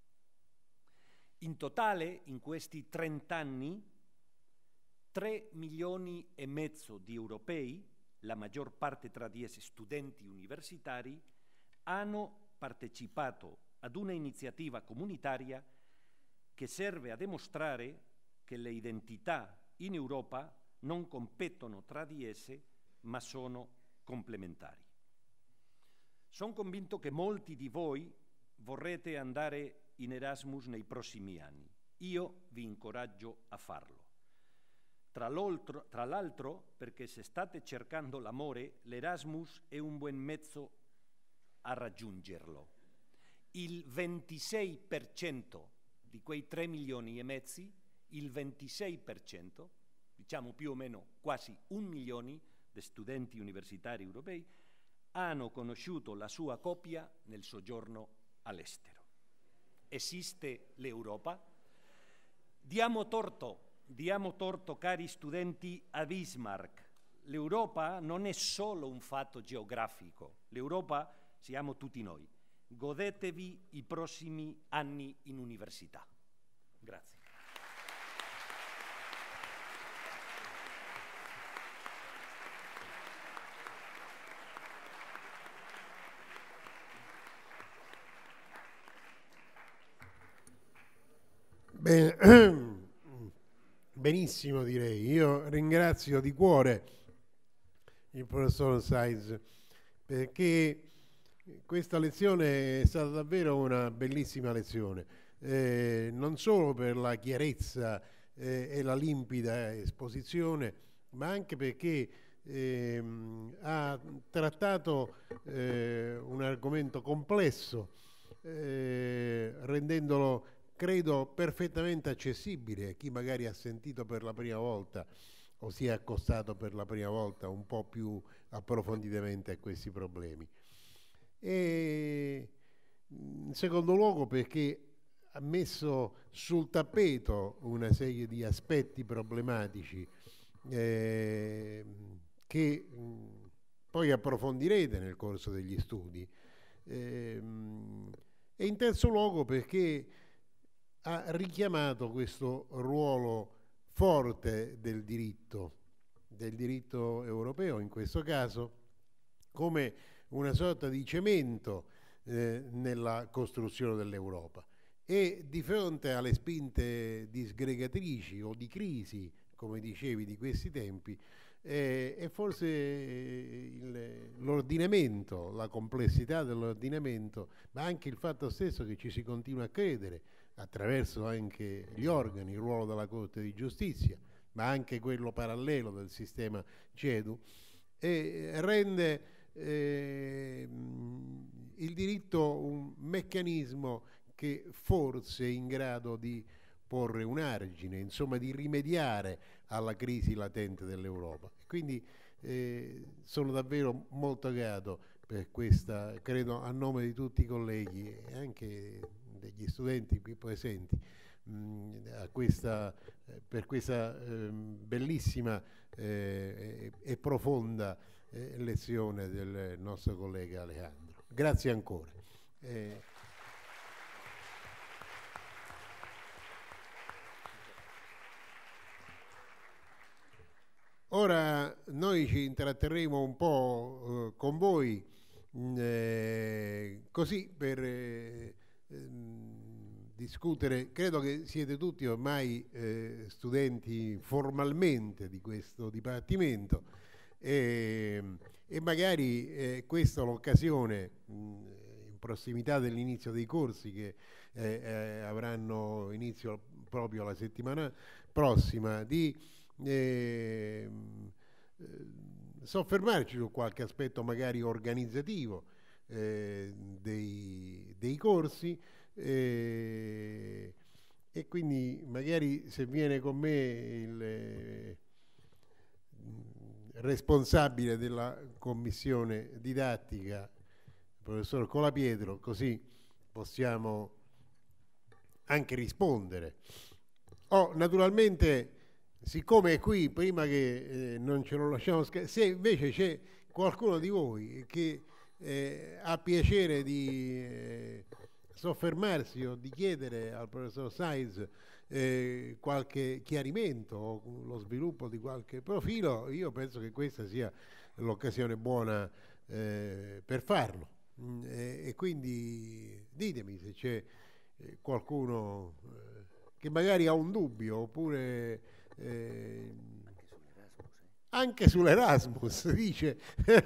In totale, in questi 30 anni, 3,5 milioni di europei, la maggior parte tra di essi studenti universitari, hanno partecipato ad una iniziativa comunitaria che serve a dimostrare che le identità in Europa non competono tra di esse, ma sono complementari. Sono convinto che molti di voi vorrete andare in Erasmus nei prossimi anni. Io vi incoraggio a farlo. Tra l'altro, perché se state cercando l'amore, l'Erasmus è un buon mezzo a raggiungerlo. Il 26% di quei 3,5 milioni, il 26%, diciamo più o meno quasi 1 milione di studenti universitari europei, hanno conosciuto la sua coppia nel soggiorno all'estero. Esiste l'Europa? Diamo torto, cari studenti, a Bismarck. L'Europa non è solo un fatto geografico, l'Europa siamo tutti noi. Godetevi i prossimi anni in università. Grazie. Benissimo, direi. Io ringrazio di cuore il professor Saiz perché questa lezione è stata davvero una bellissima lezione, non solo per la chiarezza e la limpida esposizione, ma anche perché ha trattato un argomento complesso, rendendolo, credo, perfettamente accessibile a chi magari ha sentito per la prima volta o si è accostato per la prima volta un po' più approfonditamente a questi problemi. E in secondo luogo perché ha messo sul tappeto una serie di aspetti problematici che poi approfondirete nel corso degli studi. E in terzo luogo perché ha richiamato questo ruolo forte del diritto europeo, in questo caso, come una sorta di cemento nella costruzione dell'Europa. E di fronte alle spinte disgregatrici o di crisi, come dicevi, di questi tempi, è forse l'ordinamento, la complessità dell'ordinamento, ma anche il fatto stesso che ci si continua a credere, attraverso anche gli organi, il ruolo della Corte di Giustizia, ma anche quello parallelo del sistema CEDU, rende il diritto un meccanismo che forse è in grado di porre un argine, insomma di rimediare alla crisi latente dell'Europa. Quindi sono davvero molto grato per questa, credo a nome di tutti i colleghi e anche degli studenti qui presenti, per questa bellissima e profonda lezione del nostro collega Alejandro. Grazie ancora. Ora noi ci intratterremo un po' con voi, così per discutere. Credo che siete tutti ormai studenti formalmente di questo dipartimento e magari questa è l'occasione, in prossimità dell'inizio dei corsi che avranno inizio proprio la settimana prossima, di soffermarci su qualche aspetto magari organizzativo dei corsi, e quindi magari se viene con me il responsabile della commissione didattica, il professor Colapietro, così possiamo anche rispondere. Naturalmente, siccome è qui, prima che non ce lo lasciamo se invece c'è qualcuno di voi che ha piacere di soffermarsi o di chiedere al professor Saiz qualche chiarimento o lo sviluppo di qualche profilo, io penso che questa sia l'occasione buona per farlo. E quindi ditemi se c'è qualcuno che magari ha un dubbio, oppure anche sull'Erasmus dice.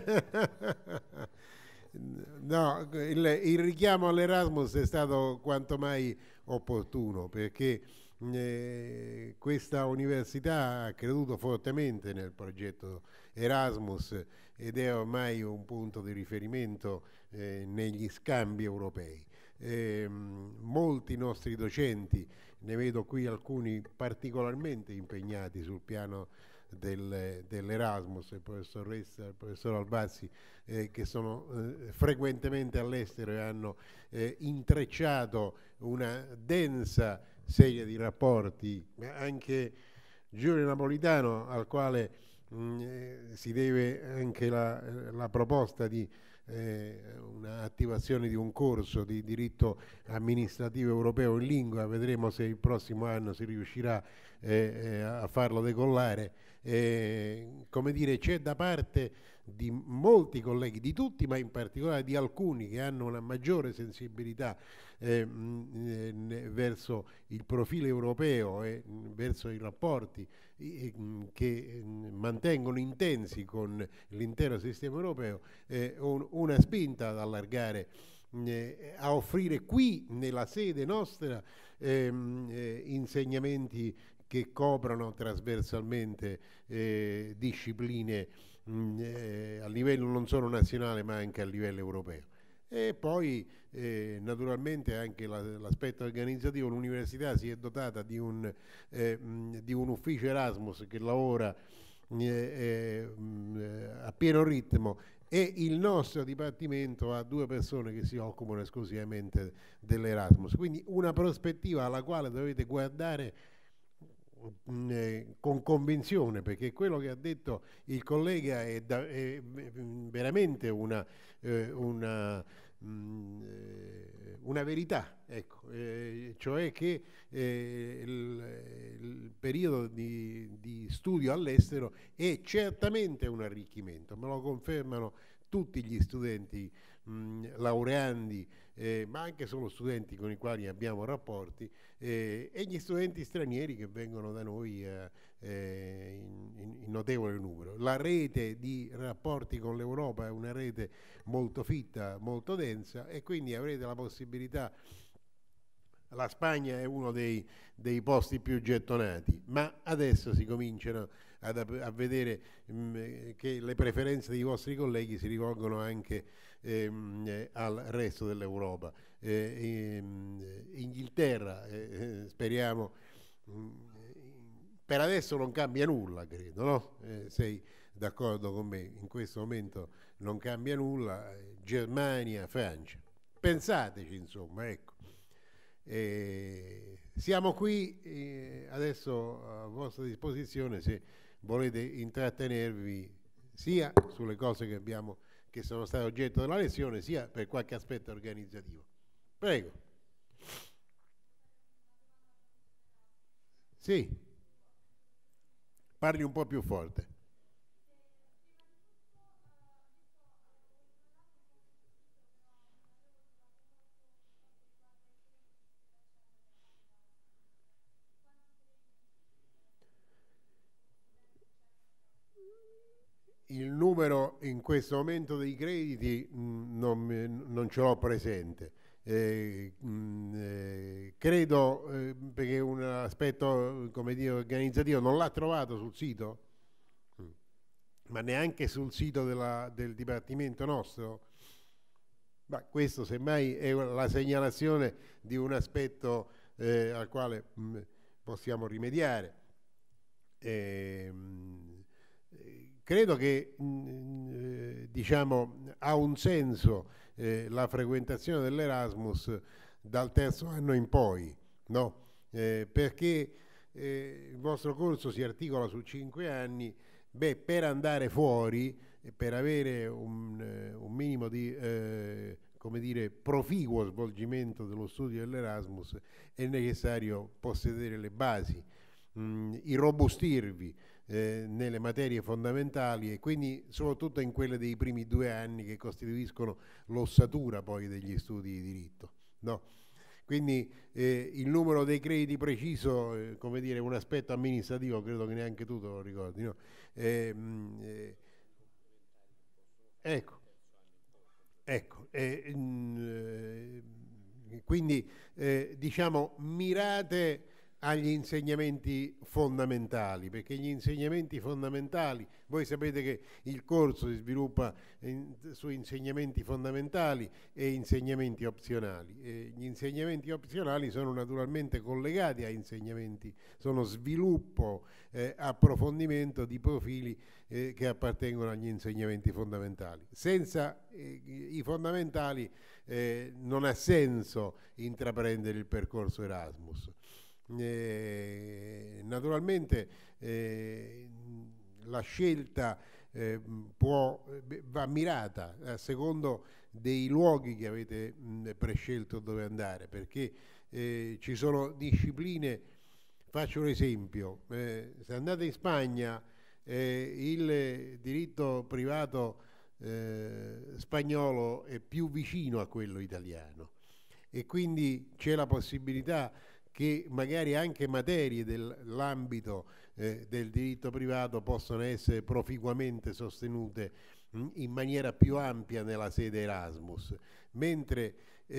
No, il richiamo all'Erasmus è stato quanto mai opportuno, perché questa università ha creduto fortemente nel progetto Erasmus ed è ormai un punto di riferimento negli scambi europei. Molti nostri docenti, ne vedo qui alcuni particolarmente impegnati sul piano dell'Erasmus, il professor Ressa, il professor Albazzi, che sono frequentemente all'estero e hanno intrecciato una densa serie di rapporti. Anche Giulio Napolitano, al quale si deve anche la proposta di un'attivazione di un corso di diritto amministrativo europeo in lingua. Vedremo se il prossimo anno si riuscirà a farlo decollare. Come dire, c'è da parte di molti colleghi, di tutti, ma in particolare di alcuni che hanno una maggiore sensibilità verso il profilo europeo e verso i rapporti che mantengono intensi con l'intero sistema europeo, una spinta ad allargare, a offrire qui nella sede nostra insegnamenti che coprano trasversalmente discipline a livello non solo nazionale ma anche a livello europeo. E poi naturalmente anche l'aspetto organizzativo. L'università si è dotata di un ufficio Erasmus che lavora a pieno ritmo, e il nostro dipartimento ha 2 persone che si occupano esclusivamente dell'Erasmus, quindi una prospettiva alla quale dovete guardare con convinzione, perché quello che ha detto il collega è veramente una verità, ecco, cioè che il periodo di studio all'estero è certamente un arricchimento. Me lo confermano tutti gli studenti laureandi, ma anche solo studenti con i quali abbiamo rapporti, e gli studenti stranieri che vengono da noi in notevole numero. La rete di rapporti con l'Europa è una rete molto fitta, molto densa, e quindi avrete la possibilità. La Spagna è uno dei posti più gettonati, ma adesso si cominciano a vedere che le preferenze dei vostri colleghi si rivolgono anche al resto dell'Europa. Inghilterra, speriamo, per adesso non cambia nulla, credo, no? Sei d'accordo con me? In questo momento non cambia nulla. Germania, Francia. Pensateci, insomma, ecco. Siamo qui adesso a vostra disposizione se volete intrattenervi sia sulle cose che sono state oggetto della lezione, sia per qualche aspetto organizzativo. Prego. Sì. Parli un po' più forte. il numero in questo momento dei crediti non ce l'ho presente. Credo, perché un aspetto, come dire, organizzativo non l'ha trovato sul sito, ma neanche sul sito del Dipartimento nostro. Ma questo semmai è la segnalazione di un aspetto al quale possiamo rimediare. Credo che diciamo ha un senso la frequentazione dell'Erasmus dal terzo anno in poi, no? Perché il vostro corso si articola su 5 anni. Beh, per andare fuori e per avere un minimo di come dire, proficuo svolgimento dello studio dell'Erasmus è necessario possedere le basi, irrobustirvi nelle materie fondamentali, e quindi soprattutto in quelle dei primi 2 anni che costituiscono l'ossatura poi degli studi di diritto, no? Quindi il numero dei crediti preciso, come dire, un aspetto amministrativo, credo che neanche tu te lo ricordi, no? Ecco, quindi diciamo mirate agli insegnamenti fondamentali, perché gli insegnamenti fondamentali, voi sapete che il corso si sviluppa su insegnamenti fondamentali e insegnamenti opzionali. Gli insegnamenti opzionali sono naturalmente collegati a insegnamenti, sono sviluppo, approfondimento di profili che appartengono agli insegnamenti fondamentali. Senza i fondamentali non ha senso intraprendere il percorso Erasmus. Naturalmente la scelta va mirata a secondo dei luoghi che avete prescelto dove andare, perché ci sono discipline. Faccio un esempio: se andate in Spagna, il diritto privato spagnolo è più vicino a quello italiano, e quindi c'è la possibilità che magari anche materie dell'ambito del diritto privato possono essere proficuamente sostenute in maniera più ampia nella sede Erasmus, mentre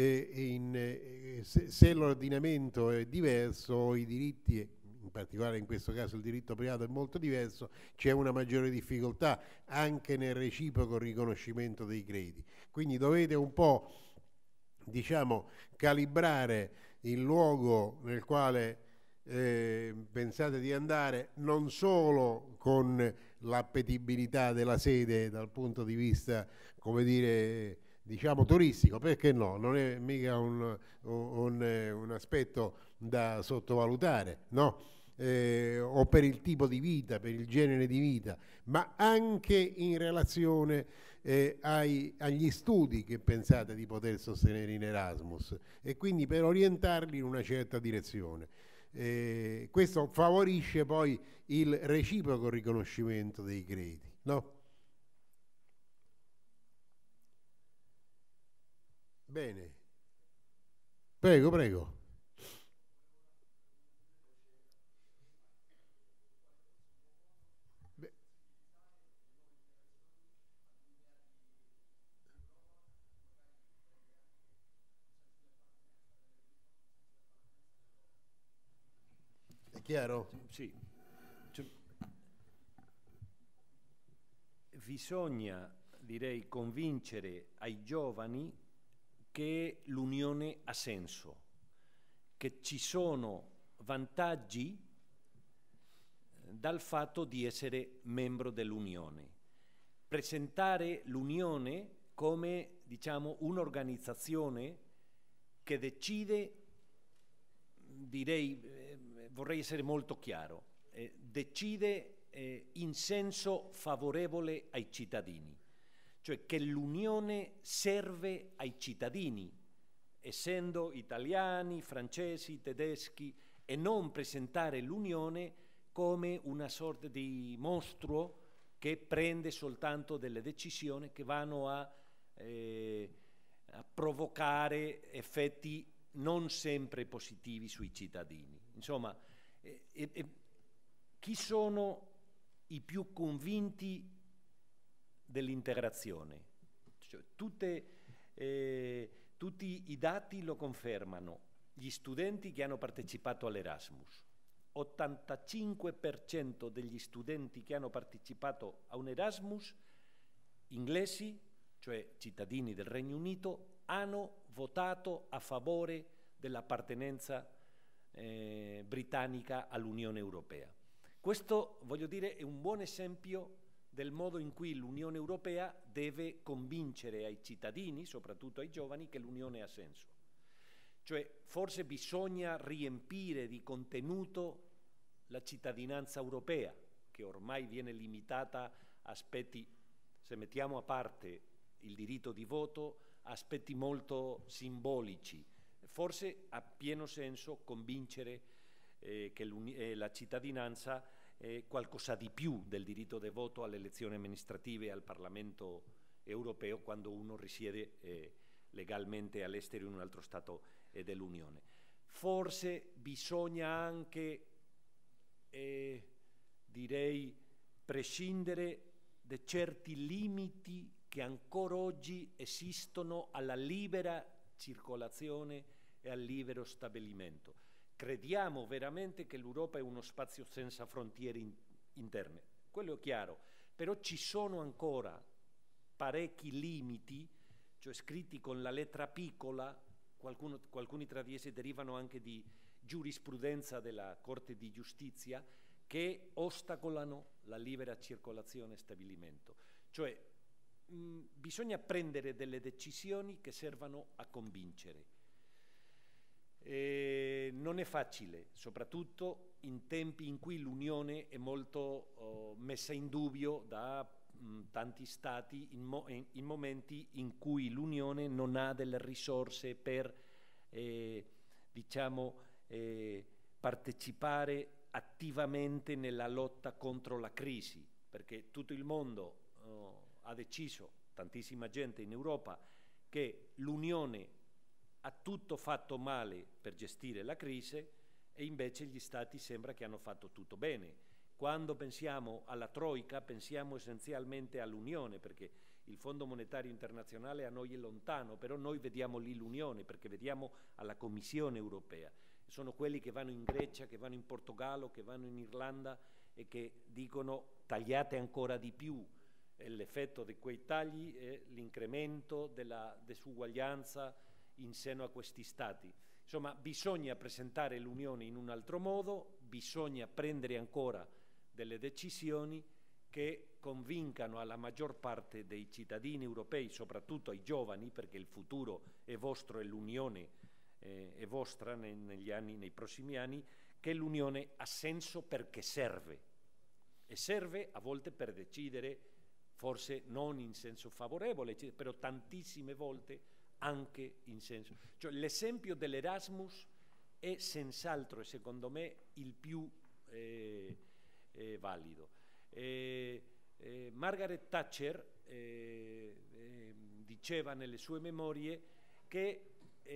se l'ordinamento è diverso, i diritti, in particolare in questo caso il diritto privato è molto diverso, c'è una maggiore difficoltà anche nel reciproco riconoscimento dei crediti. Quindi dovete un po', diciamo, calibrare il luogo nel quale pensate di andare, non solo con l'appetibilità della sede dal punto di vista, come dire, diciamo turistico, perché no, non è mica un aspetto da sottovalutare, no? O per il tipo di vita, per il genere di vita, ma anche in relazione agli studi che pensate di poter sostenere in Erasmus, e quindi per orientarli in una certa direzione. Questo favorisce poi il reciproco riconoscimento dei crediti, no? Bene, prego, prego. È chiaro? Sì. Cioè, bisogna, direi, convincere ai giovani che l'unione ha senso, che ci sono vantaggi dal fatto di essere membro dell'Unione. Presentare l'Unione come, diciamo, un'organizzazione che decide, direi, vorrei essere molto chiaro, decide in senso favorevole ai cittadini, cioè che l'Unione serve ai cittadini, essendo italiani, francesi, tedeschi, e non presentare l'Unione come una sorta di mostro che prende soltanto delle decisioni che vanno a provocare effetti non sempre positivi sui cittadini. Insomma, chi sono i più convinti dell'integrazione. Cioè, tutti i dati lo confermano. Gli studenti che hanno partecipato all'Erasmus, 85% degli studenti che hanno partecipato a un Erasmus, inglesi, cioè cittadini del Regno Unito, hanno votato a favore dell'appartenenza britannica all'Unione Europea. Questo, voglio dire, è un buon esempio del modo in cui l'Unione Europea deve convincere ai cittadini, soprattutto ai giovani, che l'Unione ha senso. Cioè, forse bisogna riempire di contenuto la cittadinanza europea, che ormai viene limitata a aspetti, se mettiamo a parte il diritto di voto, aspetti molto simbolici. Forse ha pieno senso convincere che la cittadinanza è qualcosa di più del diritto di voto alle elezioni amministrative e al Parlamento europeo quando uno risiede legalmente all'estero in un altro Stato dell'Unione. Forse bisogna anche, direi, prescindere da certi limiti che ancora oggi esistono alla libera circolazione e al libero stabilimento. Crediamo veramente che l'Europa è uno spazio senza frontiere interne, quello è chiaro, però ci sono ancora parecchi limiti, cioè scritti con la lettera piccola, alcuni tra di essi derivano anche di giurisprudenza della Corte di Giustizia, che ostacolano la libera circolazione e stabilimento. Cioè bisogna prendere delle decisioni che servano a convincere. Non è facile, soprattutto in tempi in cui l'Unione è molto messa in dubbio da tanti stati, in momenti in cui l'Unione non ha delle risorse per partecipare attivamente nella lotta contro la crisi, perché tutto il mondo ha deciso, tantissima gente in Europa, che l'Unione ha tutto fatto male per gestire la crisi e invece gli stati sembra che hanno fatto tutto bene. Quando pensiamo alla Troica pensiamo essenzialmente all'Unione, perché il Fondo Monetario Internazionale a noi è lontano, però noi vediamo lì l'Unione, perché vediamo alla Commissione Europea. Sono quelli che vanno in Grecia, che vanno in Portogallo, che vanno in Irlanda e che dicono tagliate ancora di più. E l'effetto di quei tagli è l'incremento della disuguaglianza in seno a questi stati. Insomma, bisogna presentare l'Unione in un altro modo, bisogna prendere ancora delle decisioni che convincano alla maggior parte dei cittadini europei, soprattutto ai giovani, perché il futuro è vostro e l'Unione è vostra nei prossimi anni, che l'Unione ha senso perché serve. E serve a volte per decidere, forse non in senso favorevole, però tantissime volte anche in senso. Cioè, l'esempio dell'Erasmus è senz'altro, secondo me, il più valido. Margaret Thatcher diceva nelle sue memorie che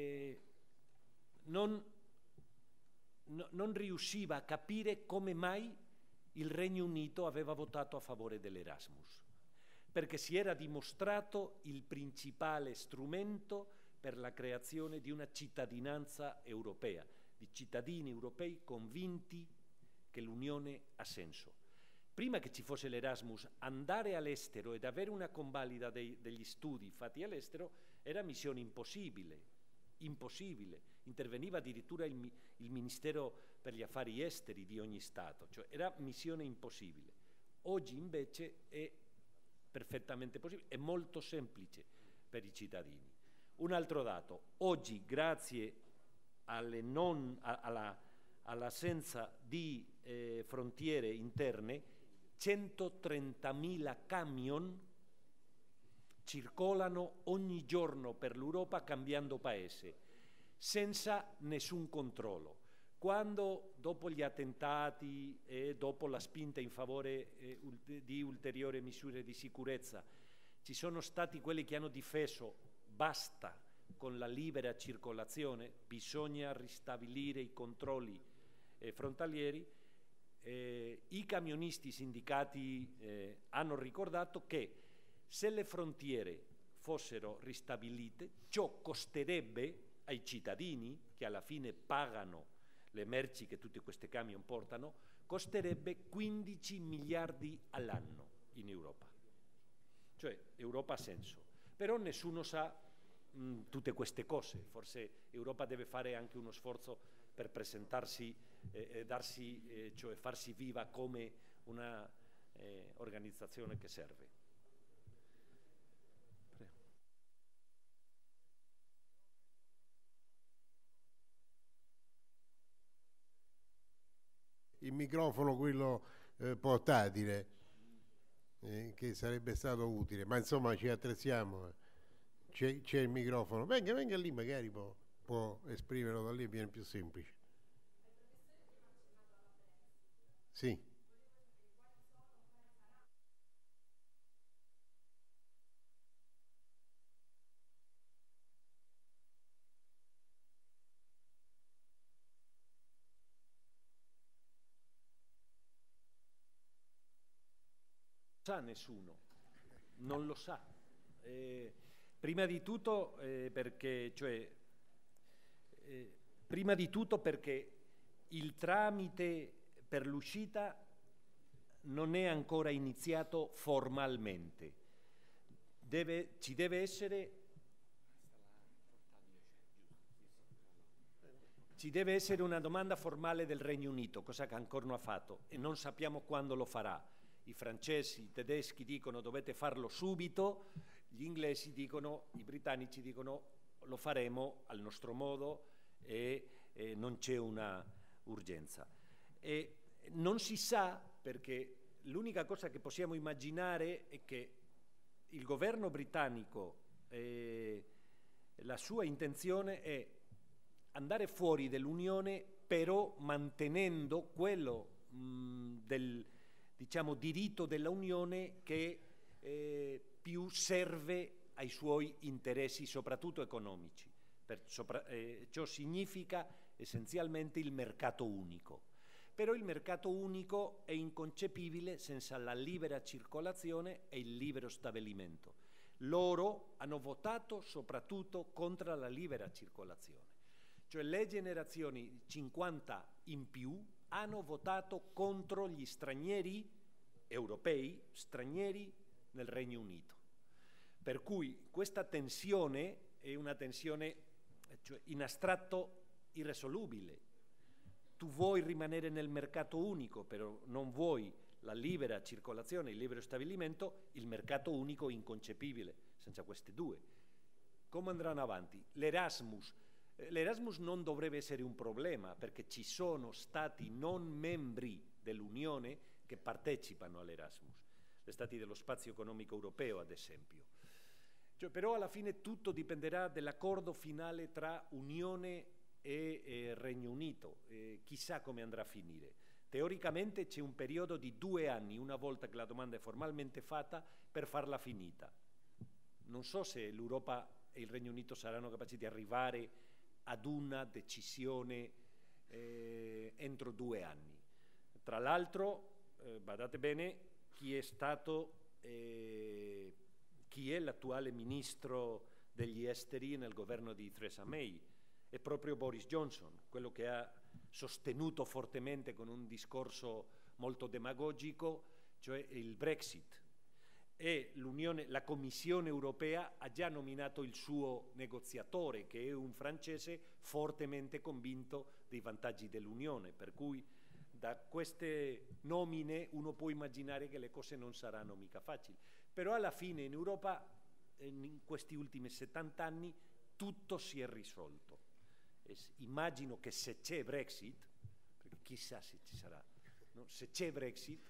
non riusciva a capire come mai il Regno Unito aveva votato a favore dell'Erasmus, perché si era dimostrato il principale strumento per la creazione di una cittadinanza europea, di cittadini europei convinti che l'Unione ha senso. Prima che ci fosse l'Erasmus, andare all'estero ed avere una convalida degli studi fatti all'estero era missione impossibile, interveniva addirittura il Ministero per gli Affari Esteri di ogni Stato, cioè era missione impossibile. Oggi invece è perfettamente possibile, è molto semplice per i cittadini. Un altro dato, oggi grazie all'assenza di frontiere interne, 130.000 camion circolano ogni giorno per l'Europa cambiando paese, senza nessun controllo. Quando dopo gli attentati e dopo la spinta in favore di ulteriori misure di sicurezza ci sono stati quelli che hanno difeso basta con la libera circolazione, bisogna ristabilire i controlli frontalieri, i camionisti sindacati hanno ricordato che Se le frontiere fossero ristabilite, ciò costerebbe ai cittadini, che alla fine pagano le merci che tutti questi camion portano, costerebbe 15 miliardi all'anno in Europa. Cioè, Europa ha senso. Però nessuno sa tutte queste cose. Forse Europa deve fare anche uno sforzo per presentarsi, cioè farsi viva come una organizzazione che serve. Prego. Il microfono, quello portatile, che sarebbe stato utile, ma insomma ci attrezziamo. C'è il microfono. Venga lì, magari può esprimerlo da lì, viene più semplice. Sì. Sa nessuno, non lo sa. Prima di tutto perché il tramite per l'uscita non è ancora iniziato formalmente. Ci deve essere una domanda formale del Regno Unito, cosa che ancora non ha fatto, e non sappiamo quando lo farà. I francesi, i tedeschi dicono dovete farlo subito, gli inglesi dicono, i britannici dicono lo faremo al nostro modo e non c'è una urgenza. E non si sa, perché l'unica cosa che possiamo immaginare è che il governo britannico, la sua intenzione è andare fuori dell'Unione, però mantenendo quello del diritto dell'Unione che più serve ai suoi interessi, soprattutto economici. Ciò significa essenzialmente il mercato unico. Però il mercato unico è inconcepibile senza la libera circolazione e il libero stabilimento. Loro hanno votato soprattutto contro la libera circolazione. Cioè le generazioni 50 in più hanno votato contro gli stranieri europei, stranieri nel Regno Unito. Per cui questa tensione è una tensione in astratto irresolubile. Tu vuoi rimanere nel mercato unico, però non vuoi la libera circolazione, il libero stabilimento, il mercato unico è inconcepibile senza queste due. Come andranno avanti? L'Erasmus non dovrebbe essere un problema, perché ci sono stati non membri dell'Unione che partecipano all'Erasmus, gli stati dello spazio economico europeo ad esempio. Però alla fine tutto dipenderà dall'accordo finale tra Unione e Regno Unito, chissà come andrà a finire. Teoricamente c'è un periodo di 2 anni, una volta che la domanda è formalmente fatta, per farla finita. Non so se l'Europa e il Regno Unito saranno capaci di arrivare ad una decisione entro 2 anni. Tra l'altro, badate bene, chi è l'attuale ministro degli esteri nel governo di Theresa May? È proprio Boris Johnson, quello che ha sostenuto fortemente con un discorso molto demagogico, cioè il Brexit. E la Commissione europea ha già nominato il suo negoziatore, che è un francese fortemente convinto dei vantaggi dell'Unione, per cui da queste nomine uno può immaginare che le cose non saranno mica facili. Però alla fine in Europa, in questi ultimi 70 anni, tutto si è risolto. Immagino che se c'è Brexit, perché chissà se ci sarà, no? Se c'è Brexit,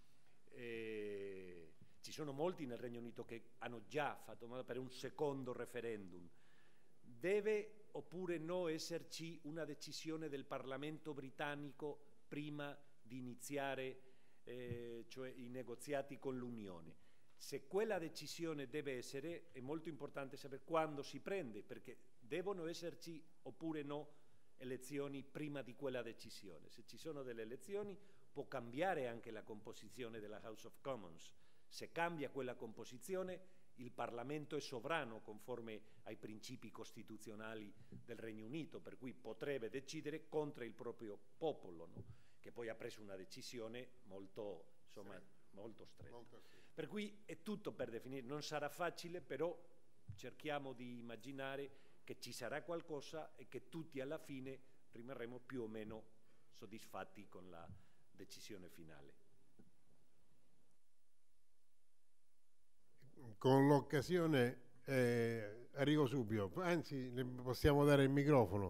ci sono molti nel Regno Unito che hanno già fatto per un secondo referendum. Deve oppure no esserci una decisione del Parlamento britannico prima di iniziare cioè i negoziati con l'Unione? Se quella decisione deve essere, è molto importante sapere quando si prende, perché devono esserci oppure no elezioni prima di quella decisione. Se ci sono delle elezioni può cambiare anche la composizione della House of Commons, Se cambia quella composizione, il Parlamento è sovrano conforme ai principi costituzionali del Regno Unito, per cui potrebbe decidere contro il proprio popolo, no? Che poi ha preso una decisione molto, insomma, molto stretta. Per cui è tutto per definire, non sarà facile, però cerchiamo di immaginare che ci sarà qualcosa e che tutti alla fine rimarremo più o meno soddisfatti con la decisione finale. Con l'occasione arrivo subito, anzi le possiamo dare il microfono.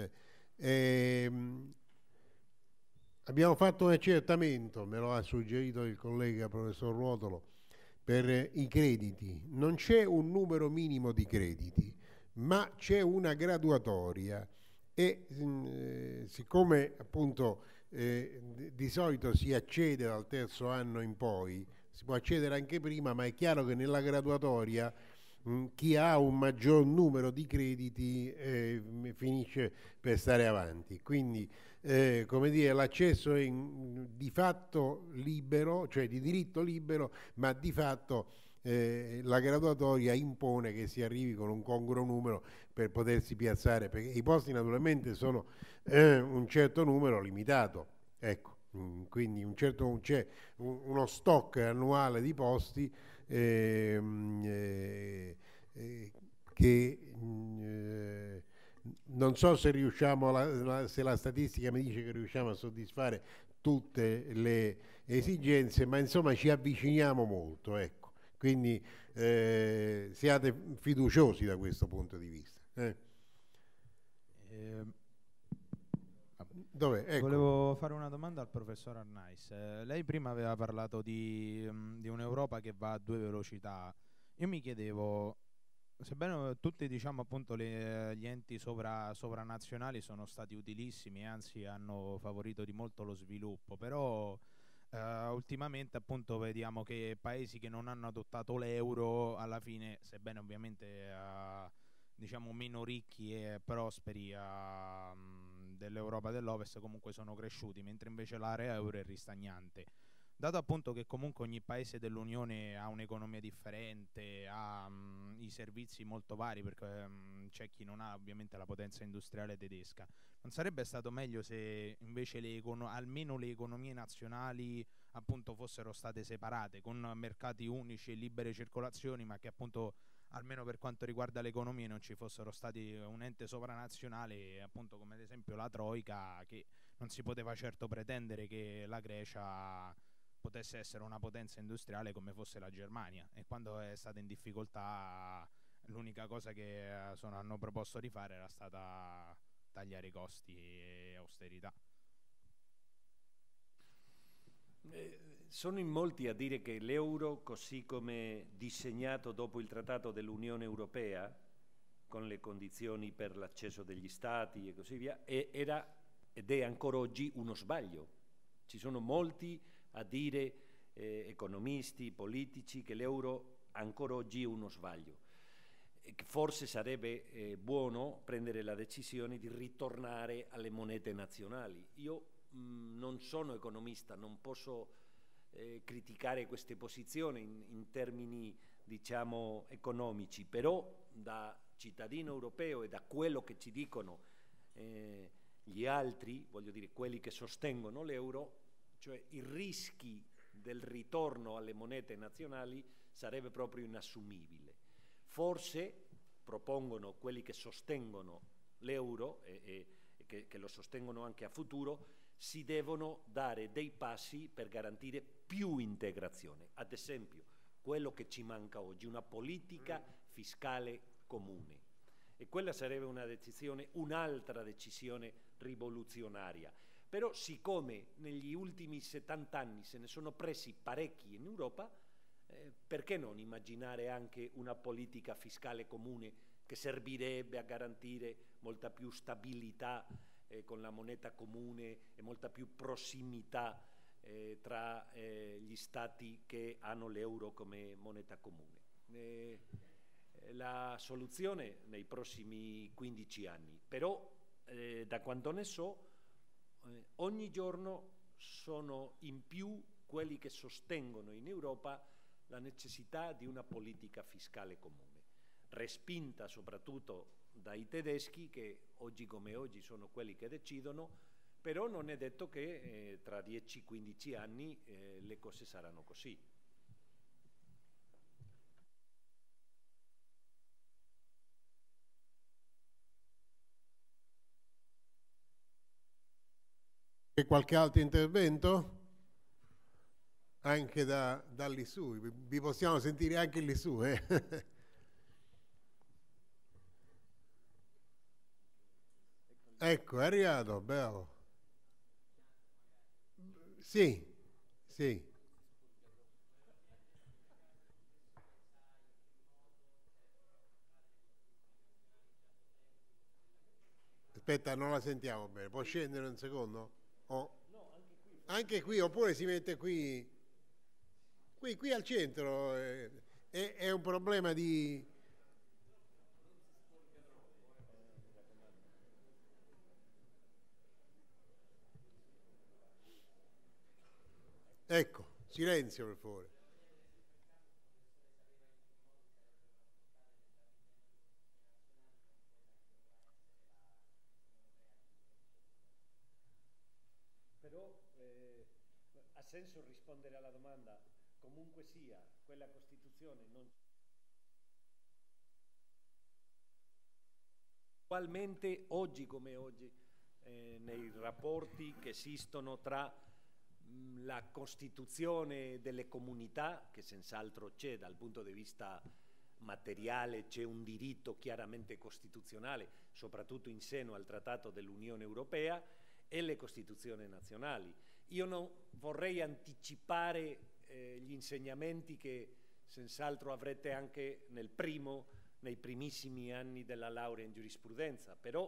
Abbiamo fatto un accertamento, me lo ha suggerito il collega professor Ruotolo, per i crediti. Non c'è un numero minimo di crediti, ma c'è una graduatoria e siccome appunto di solito si accede dal terzo anno in poi, si può accedere anche prima, ma è chiaro che nella graduatoria chi ha un maggior numero di crediti finisce per stare avanti. Quindi come dire, l'accesso è di fatto libero, cioè di diritto libero, ma di fatto la graduatoria impone che si arrivi con un congruo numero per potersi piazzare, perché i posti naturalmente sono un certo numero limitato, ecco. Quindi c'è uno stock annuale di posti che non so se riusciamo, se la statistica mi dice che riusciamo a soddisfare tutte le esigenze, ma insomma ci avviciniamo molto, ecco. Quindi siate fiduciosi da questo punto di vista. Dov'è? Ecco. Volevo fare una domanda al professor Arnais. Lei prima aveva parlato di un'Europa che va a due velocità. Io mi chiedevo, sebbene tutti diciamo appunto gli enti sovranazionali sono stati utilissimi e anzi hanno favorito di molto lo sviluppo, però ultimamente appunto vediamo che paesi che non hanno adottato l'euro alla fine, sebbene ovviamente diciamo meno ricchi e prosperi dell'Europa dell'Ovest, comunque sono cresciuti, mentre invece l'area euro è ristagnante. Dato appunto che comunque ogni paese dell'Unione ha un'economia differente, ha i servizi molto vari, perché c'è chi non ha ovviamente la potenza industriale tedesca, non sarebbe stato meglio se invece almeno le economie nazionali appunto fossero state separate, con mercati unici e libere circolazioni, ma che appunto almeno per quanto riguarda l'economia non ci fossero stati un ente sovranazionale, appunto come ad esempio la Troica, che non si poteva certo pretendere che la Grecia potesse essere una potenza industriale come fosse la Germania, e quando è stata in difficoltà l'unica cosa che hanno proposto di fare era stata tagliare i costi e austerità. Sono in molti a dire che l'euro, così come disegnato dopo il Trattato dell'Unione Europea, con le condizioni per l'accesso degli Stati e così via, era ed è ancora oggi uno sbaglio. Ci sono molti a dire, economisti, politici, che l'euro ancora oggi è uno sbaglio. E che forse sarebbe buono prendere la decisione di ritornare alle monete nazionali. Io non sono economista, non posso criticare queste posizioni in termini diciamo economici, però da cittadino europeo e da quello che ci dicono gli altri, voglio dire quelli che sostengono l'euro, cioè i rischi del ritorno alle monete nazionali sarebbe proprio inassumibile. Forse propongono quelli che sostengono l'euro e che lo sostengono anche a futuro, si devono dare dei passi per garantire più integrazione. Ad esempio, quello che ci manca oggi, una politica fiscale comune. E quella sarebbe una decisione, un'altra decisione rivoluzionaria. Però siccome negli ultimi 70 anni se ne sono presi parecchi in Europa, perché non immaginare anche una politica fiscale comune che servirebbe a garantire molta più stabilità con la moneta comune e molta più prossimità tra gli stati che hanno l'euro come moneta comune. La soluzione nei prossimi 15 anni, però da quanto ne so ogni giorno sono in più quelli che sostengono in Europa la necessità di una politica fiscale comune, respinta soprattutto dai tedeschi, che oggi come oggi sono quelli che decidono, però non è detto che tra 10-15 anni le cose saranno così. C'è qualche altro intervento? Anche da lì su, vi possiamo sentire anche lì su, eh? Ecco, è arrivato, bello. Sì, sì. Aspetta, non la sentiamo bene. Può scendere un secondo? Oh. Anche qui, oppure si mette qui. Qui al centro. È un problema di... Ecco, silenzio per favore. Però ha senso rispondere alla domanda, comunque sia, quella Costituzione non... Attualmente, oggi come oggi, nei rapporti che esistono tra la Costituzione delle comunità, che senz'altro c'è dal punto di vista materiale, c'è un diritto chiaramente costituzionale, soprattutto in seno al Trattato dell'Unione Europea, e le Costituzioni nazionali. Io non vorrei anticipare gli insegnamenti che senz'altro avrete anche nei primissimi anni della laurea in giurisprudenza, però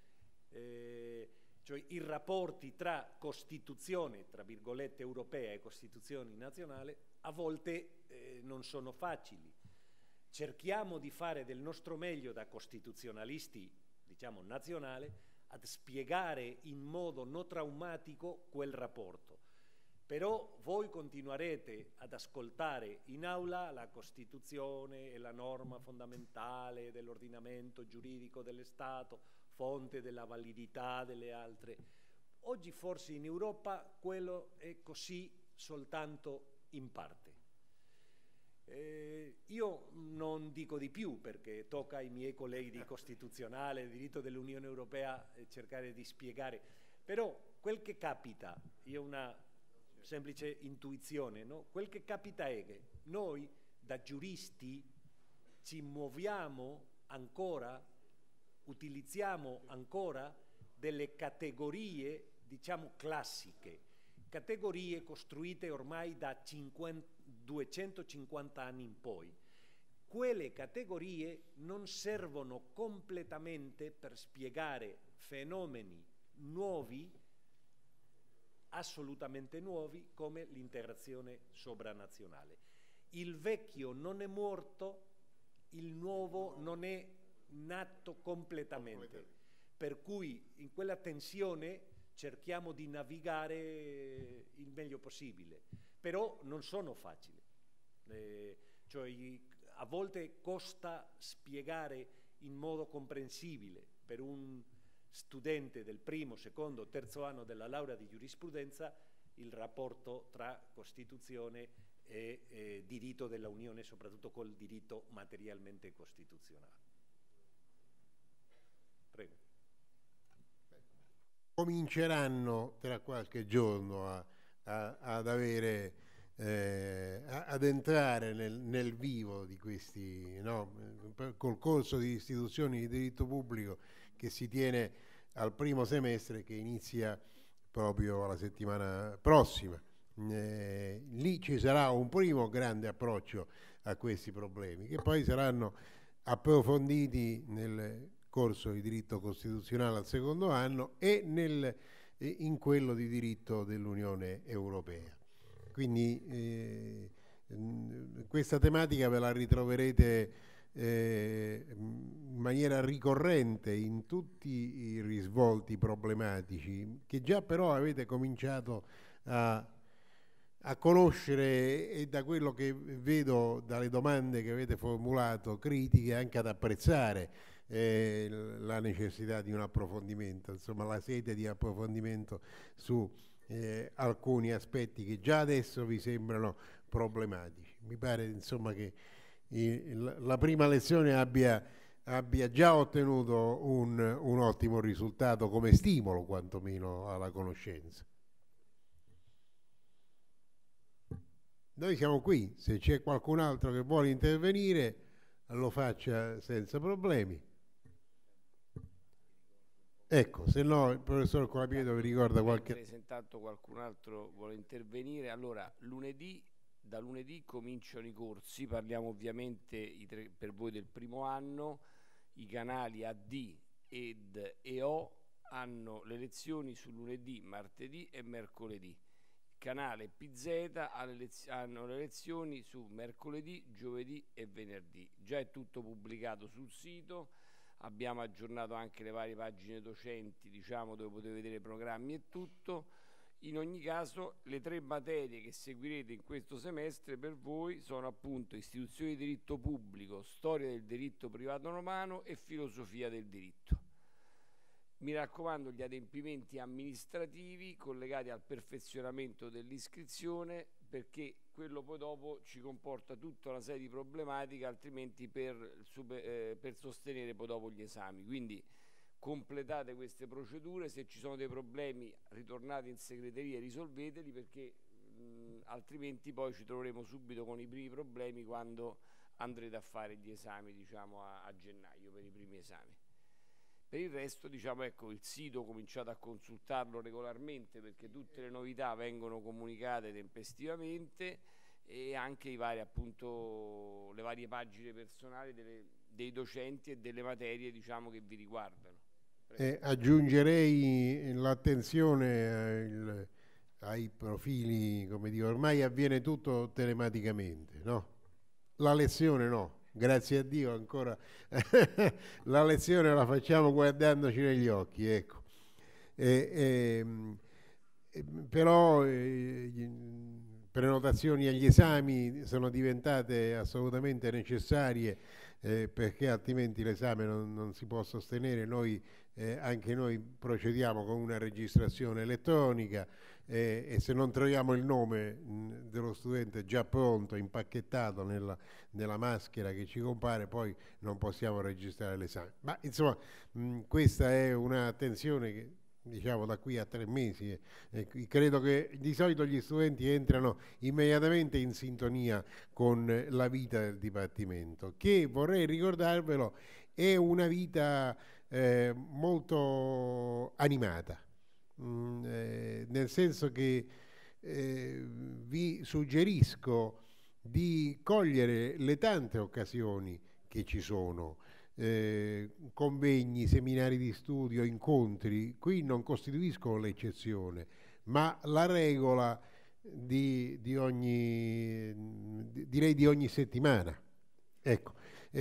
cioè i rapporti tra Costituzione, tra virgolette, europea e Costituzioni nazionali a volte non sono facili. Cerchiamo di fare del nostro meglio da costituzionalisti, diciamo, nazionali, ad spiegare in modo non traumatico quel rapporto. Però voi continuerete ad ascoltare in aula la Costituzione e la norma fondamentale dell'ordinamento giuridico dello Stato, fonte della validità delle altre. Oggi forse in Europa quello è così soltanto in parte. Io non dico di più perché tocca ai miei colleghi di Costituzionale, diritto dell'Unione Europea, cercare di spiegare, però quel che capita, io ho una semplice intuizione, no? Quel che capita è che noi da giuristi ci muoviamo ancora, utilizziamo ancora delle categorie, diciamo, classiche, categorie costruite ormai da 250 anni in poi. Quelle categorie non servono completamente per spiegare fenomeni nuovi, assolutamente nuovi, come l'integrazione sovranazionale. Il vecchio non è morto, il nuovo non è nato completamente, per cui in quella tensione cerchiamo di navigare il meglio possibile, però non sono facili. Cioè, a volte costa spiegare in modo comprensibile per un studente del primo, secondo, terzo anno della laurea di giurisprudenza il rapporto tra Costituzione e diritto della Unione, soprattutto col diritto materialmente costituzionale. Prego. Cominceranno tra qualche giorno ad avere, ad entrare nel vivo di questi, no? Col corso di istituzioni di diritto pubblico che si tiene al primo semestre, che inizia proprio la settimana prossima. Lì ci sarà un primo grande approccio a questi problemi, che poi saranno approfonditi nel corso di diritto costituzionale al secondo anno e in quello di diritto dell'Unione Europea. Quindi questa tematica ve la ritroverete in maniera ricorrente in tutti i risvolti problematici che già però avete cominciato a a conoscere e da quello che vedo dalle domande che avete formulato, critiche, anche ad apprezzare la necessità di un approfondimento, insomma la sete di approfondimento su alcuni aspetti che già adesso vi sembrano problematici. Mi pare insomma che la prima lezione abbia già ottenuto un ottimo risultato come stimolo quantomeno alla conoscenza. Noi siamo qui, se c'è qualcun altro che vuole intervenire lo faccia senza problemi. Ecco, se no il professor Colapieto vi ricorda qualche... Se intanto qualcun altro vuole intervenire, allora da lunedì cominciano i corsi, parliamo ovviamente per voi del primo anno, i canali AD ed EO hanno le lezioni su lunedì, martedì e mercoledì. Canale PZ hanno le lezioni su mercoledì, giovedì e venerdì. Già è tutto pubblicato sul sito, abbiamo aggiornato anche le varie pagine docenti, diciamo, dove potete vedere programmi e tutto. In ogni caso le 3 materie che seguirete in questo semestre per voi sono appunto istituzioni di diritto pubblico, storia del diritto privato romano e filosofia del diritto. Mi raccomando, gli adempimenti amministrativi collegati al perfezionamento dell'iscrizione, perché quello poi dopo ci comporta tutta una serie di problematiche altrimenti per sostenere poi dopo gli esami. Quindi completate queste procedure, se ci sono dei problemi ritornate in segreteria e risolveteli, perché altrimenti poi ci troveremo subito con i primi problemi quando andrete a fare gli esami, diciamo a gennaio, per i primi esami. Per il resto, diciamo, ecco, il sito cominciate a consultarlo regolarmente, perché tutte le novità vengono comunicate tempestivamente, e anche i vari, appunto, le varie pagine personali dei docenti e delle materie, diciamo, che vi riguardano. Aggiungerei l'attenzione ai profili, come dire, ormai avviene tutto telematicamente, no? La lezione no. Grazie a Dio ancora la lezione la facciamo guardandoci negli occhi, ecco. Però prenotazioni agli esami sono diventate assolutamente necessarie, perché altrimenti l'esame non si può sostenere. Anche noi procediamo con una registrazione elettronica, e se non troviamo il nome dello studente già pronto, impacchettato nella maschera che ci compare, poi non possiamo registrare l'esame. Ma insomma questa è un'attenzione che, diciamo, da qui a 3 mesi credo che di solito gli studenti entrano immediatamente in sintonia con la vita del Dipartimento, che, vorrei ricordarvelo, è una vita molto animata, nel senso che vi suggerisco di cogliere le tante occasioni che ci sono, convegni, seminari di studio, incontri. Qui non costituiscono l'eccezione, ma la regola direi di ogni settimana. Ecco,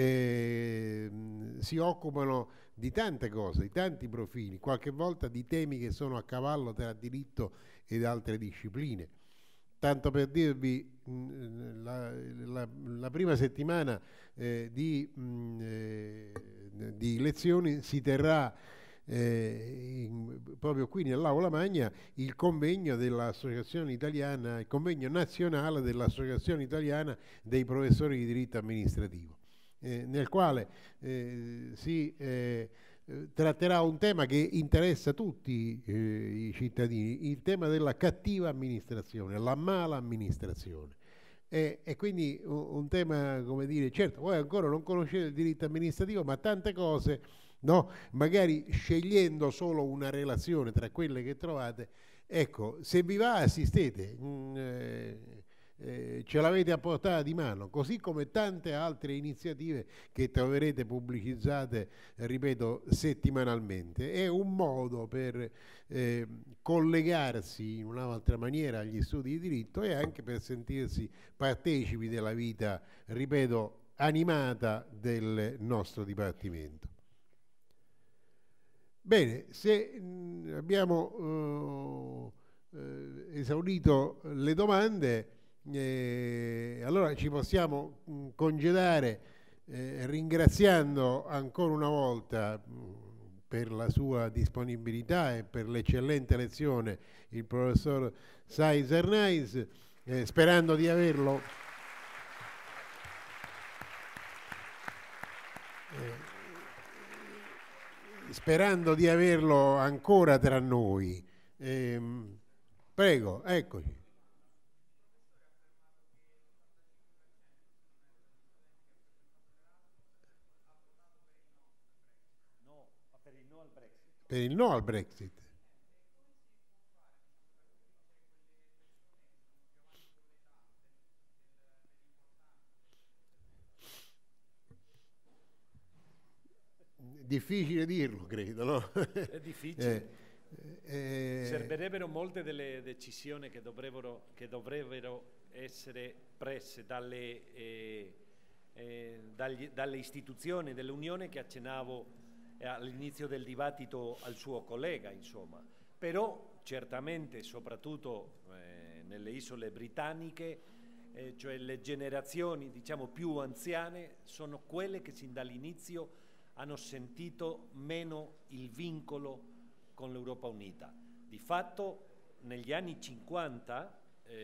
si occupano di tante cose, di tanti profili, qualche volta di temi che sono a cavallo tra diritto ed altre discipline. Tanto per dirvi, la prima settimana di lezioni si terrà proprio qui nell'Aula Magna il convegno dell'Associazione Italiana, il convegno nazionale dell'Associazione Italiana dei Professori di Diritto Amministrativo, nel quale si tratterà un tema che interessa tutti i cittadini, il tema della cattiva amministrazione, la mala amministrazione. E quindi un tema, come dire, certo, voi ancora non conoscete il diritto amministrativo, ma tante cose, no? Magari scegliendo solo una relazione tra quelle che trovate, ecco, se vi va assistete, ce l'avete a portata di mano, così come tante altre iniziative che troverete pubblicizzate, ripeto, settimanalmente. È un modo per collegarsi in un'altra maniera agli studi di diritto e anche per sentirsi partecipi della vita, ripeto, animata del nostro Dipartimento. Bene, se abbiamo esaurito le domande, allora ci possiamo congedare ringraziando ancora una volta per la sua disponibilità e per l'eccellente lezione il professor Saiz Arnaiz, sperando di averlo ancora tra noi. Prego, eccoci. Per il no al Brexit. Difficile dirlo, credo, no? È difficile. Servirebbero molte delle decisioni che dovrebbero essere prese dalle istituzioni dell'Unione, che accennavo all'inizio del dibattito al suo collega, insomma. Però certamente, soprattutto nelle isole britanniche, cioè le generazioni, diciamo, più anziane sono quelle che sin dall'inizio hanno sentito meno il vincolo con l'Europa Unita. Di fatto negli anni 50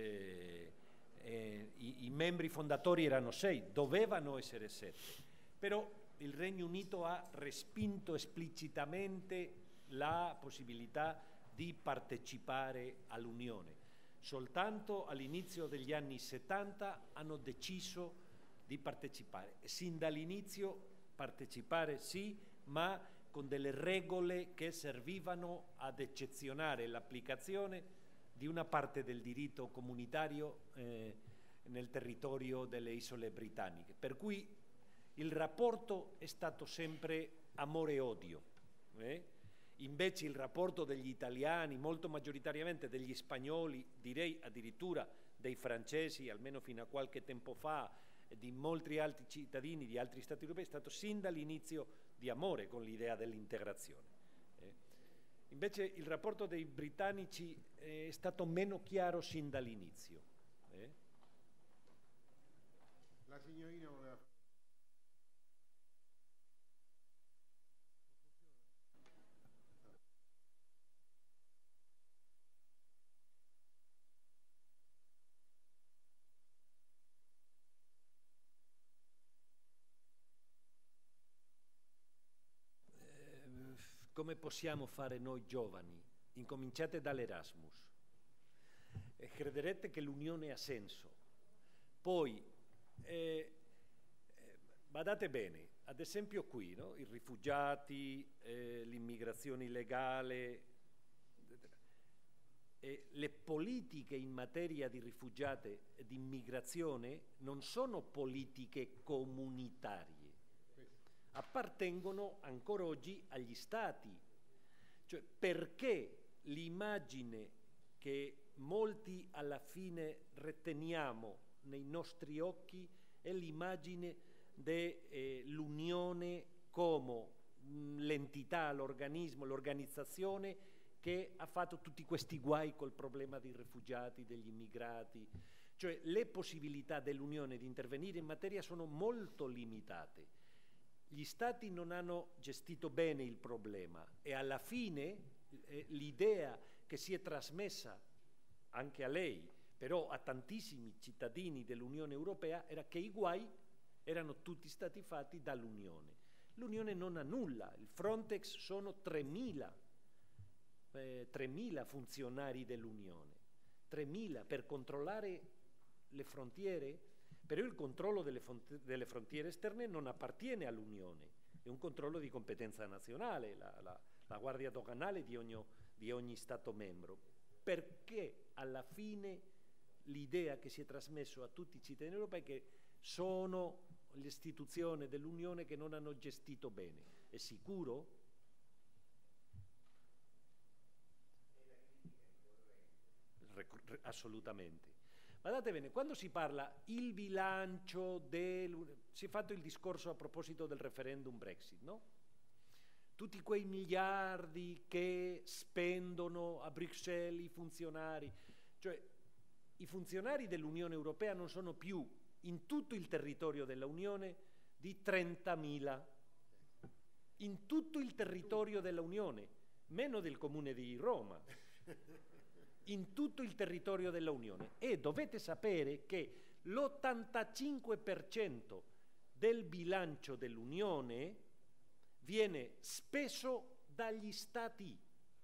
i membri fondatori erano 6, dovevano essere 7, però il Regno Unito ha respinto esplicitamente la possibilità di partecipare all'Unione. Soltanto all'inizio degli anni 70 hanno deciso di partecipare. Sin dall'inizio partecipare sì, ma con delle regole che servivano ad eccezionare l'applicazione di una parte del diritto comunitario nel territorio delle isole britanniche. Per cui il rapporto è stato sempre amore e odio. Invece il rapporto degli italiani, molto maggioritariamente degli spagnoli, direi addirittura dei francesi, almeno fino a qualche tempo fa, e di molti altri cittadini di altri stati europei, è stato sin dall'inizio di amore con l'idea dell'integrazione. Invece il rapporto dei britannici è stato meno chiaro sin dall'inizio. La signorina voleva... Come possiamo fare noi giovani? Incominciate dall'Erasmus. E crederete che l'unione ha senso. Poi, badate bene, ad esempio qui, no? I rifugiati, l'immigrazione illegale, le politiche in materia di rifugiati e di immigrazione non sono politiche comunitarie. Appartengono ancora oggi agli stati, cioè perché l'immagine che molti alla fine riteniamo nei nostri occhi è l'immagine dell'Unione come l'entità, l'organismo, l'organizzazione che ha fatto tutti questi guai col problema dei rifugiati, degli immigrati. Cioè le possibilità dell'Unione di intervenire in materia sono molto limitate. Gli stati non hanno gestito bene il problema e alla fine l'idea che si è trasmessa anche a lei, però a tantissimi cittadini dell'Unione Europea, era che i guai erano tutti stati fatti dall'Unione. L'Unione non ha nulla, il Frontex sono 3.000 funzionari dell'Unione, 3.000 per controllare le frontiere. Però il controllo delle frontiere esterne non appartiene all'Unione, è un controllo di competenza nazionale, la Guardia Doganale di ogni Stato membro. Perché alla fine l'idea che si è trasmessa a tutti i cittadini europei è che sono le istituzioni dell'Unione che non hanno gestito bene. È sicuro? Assolutamente. Guardate bene, quando si parla il bilancio si è fatto il discorso a proposito del referendum Brexit, no? tutti quei miliardi che spendono a Bruxelles i funzionari, cioè i funzionari dell'Unione Europea non sono più in tutto il territorio dell'Unione di 30.000, in tutto il territorio dell'Unione, meno del comune di Roma, in tutto il territorio dell'Unione. E dovete sapere che l'85% del bilancio dell'Unione viene speso dagli Stati.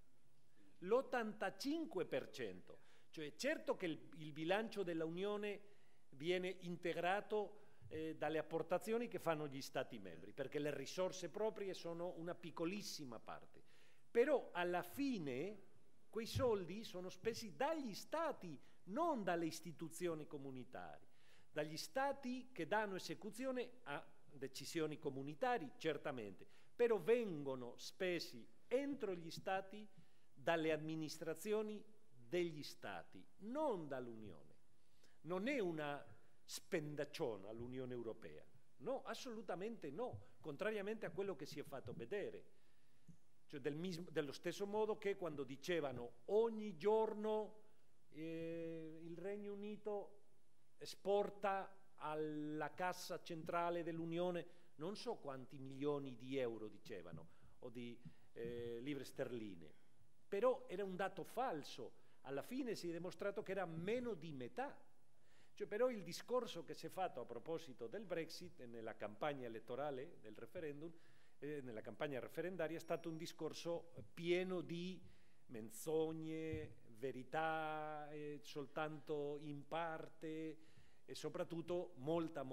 L'85%. Cioè, certo che il bilancio dell'Unione viene integrato dalle apportazioni che fanno gli Stati membri, perché le risorse proprie sono una piccolissima parte. Però alla fine quei soldi sono spesi dagli Stati, non dalle istituzioni comunitarie. Dagli Stati che danno esecuzione a decisioni comunitarie, certamente, però vengono spesi entro gli Stati dalle amministrazioni degli Stati, non dall'Unione. Non è una spendacciona l'Unione Europea, no, assolutamente no, contrariamente a quello che si è fatto vedere. Cioè dello stesso modo che quando dicevano ogni giorno il Regno Unito esporta alla cassa centrale dell'Unione non so quanti milioni di euro dicevano, o di lire sterline, però era un dato falso. Alla fine si è dimostrato che era meno di metà. Cioè, però il discorso che si è fatto a proposito del Brexit nella campagna elettorale del referendum, nella campagna referendaria, è stato un discorso pieno di menzogne, verità soltanto in parte e soprattutto molta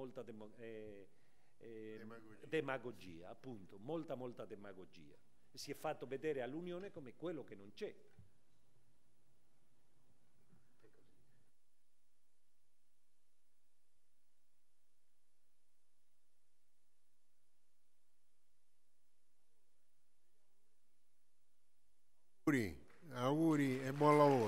demagogia, appunto, molta demagogia. E si è fatto vedere all'Unione come quello che non c'è. Auguri e buon lavoro.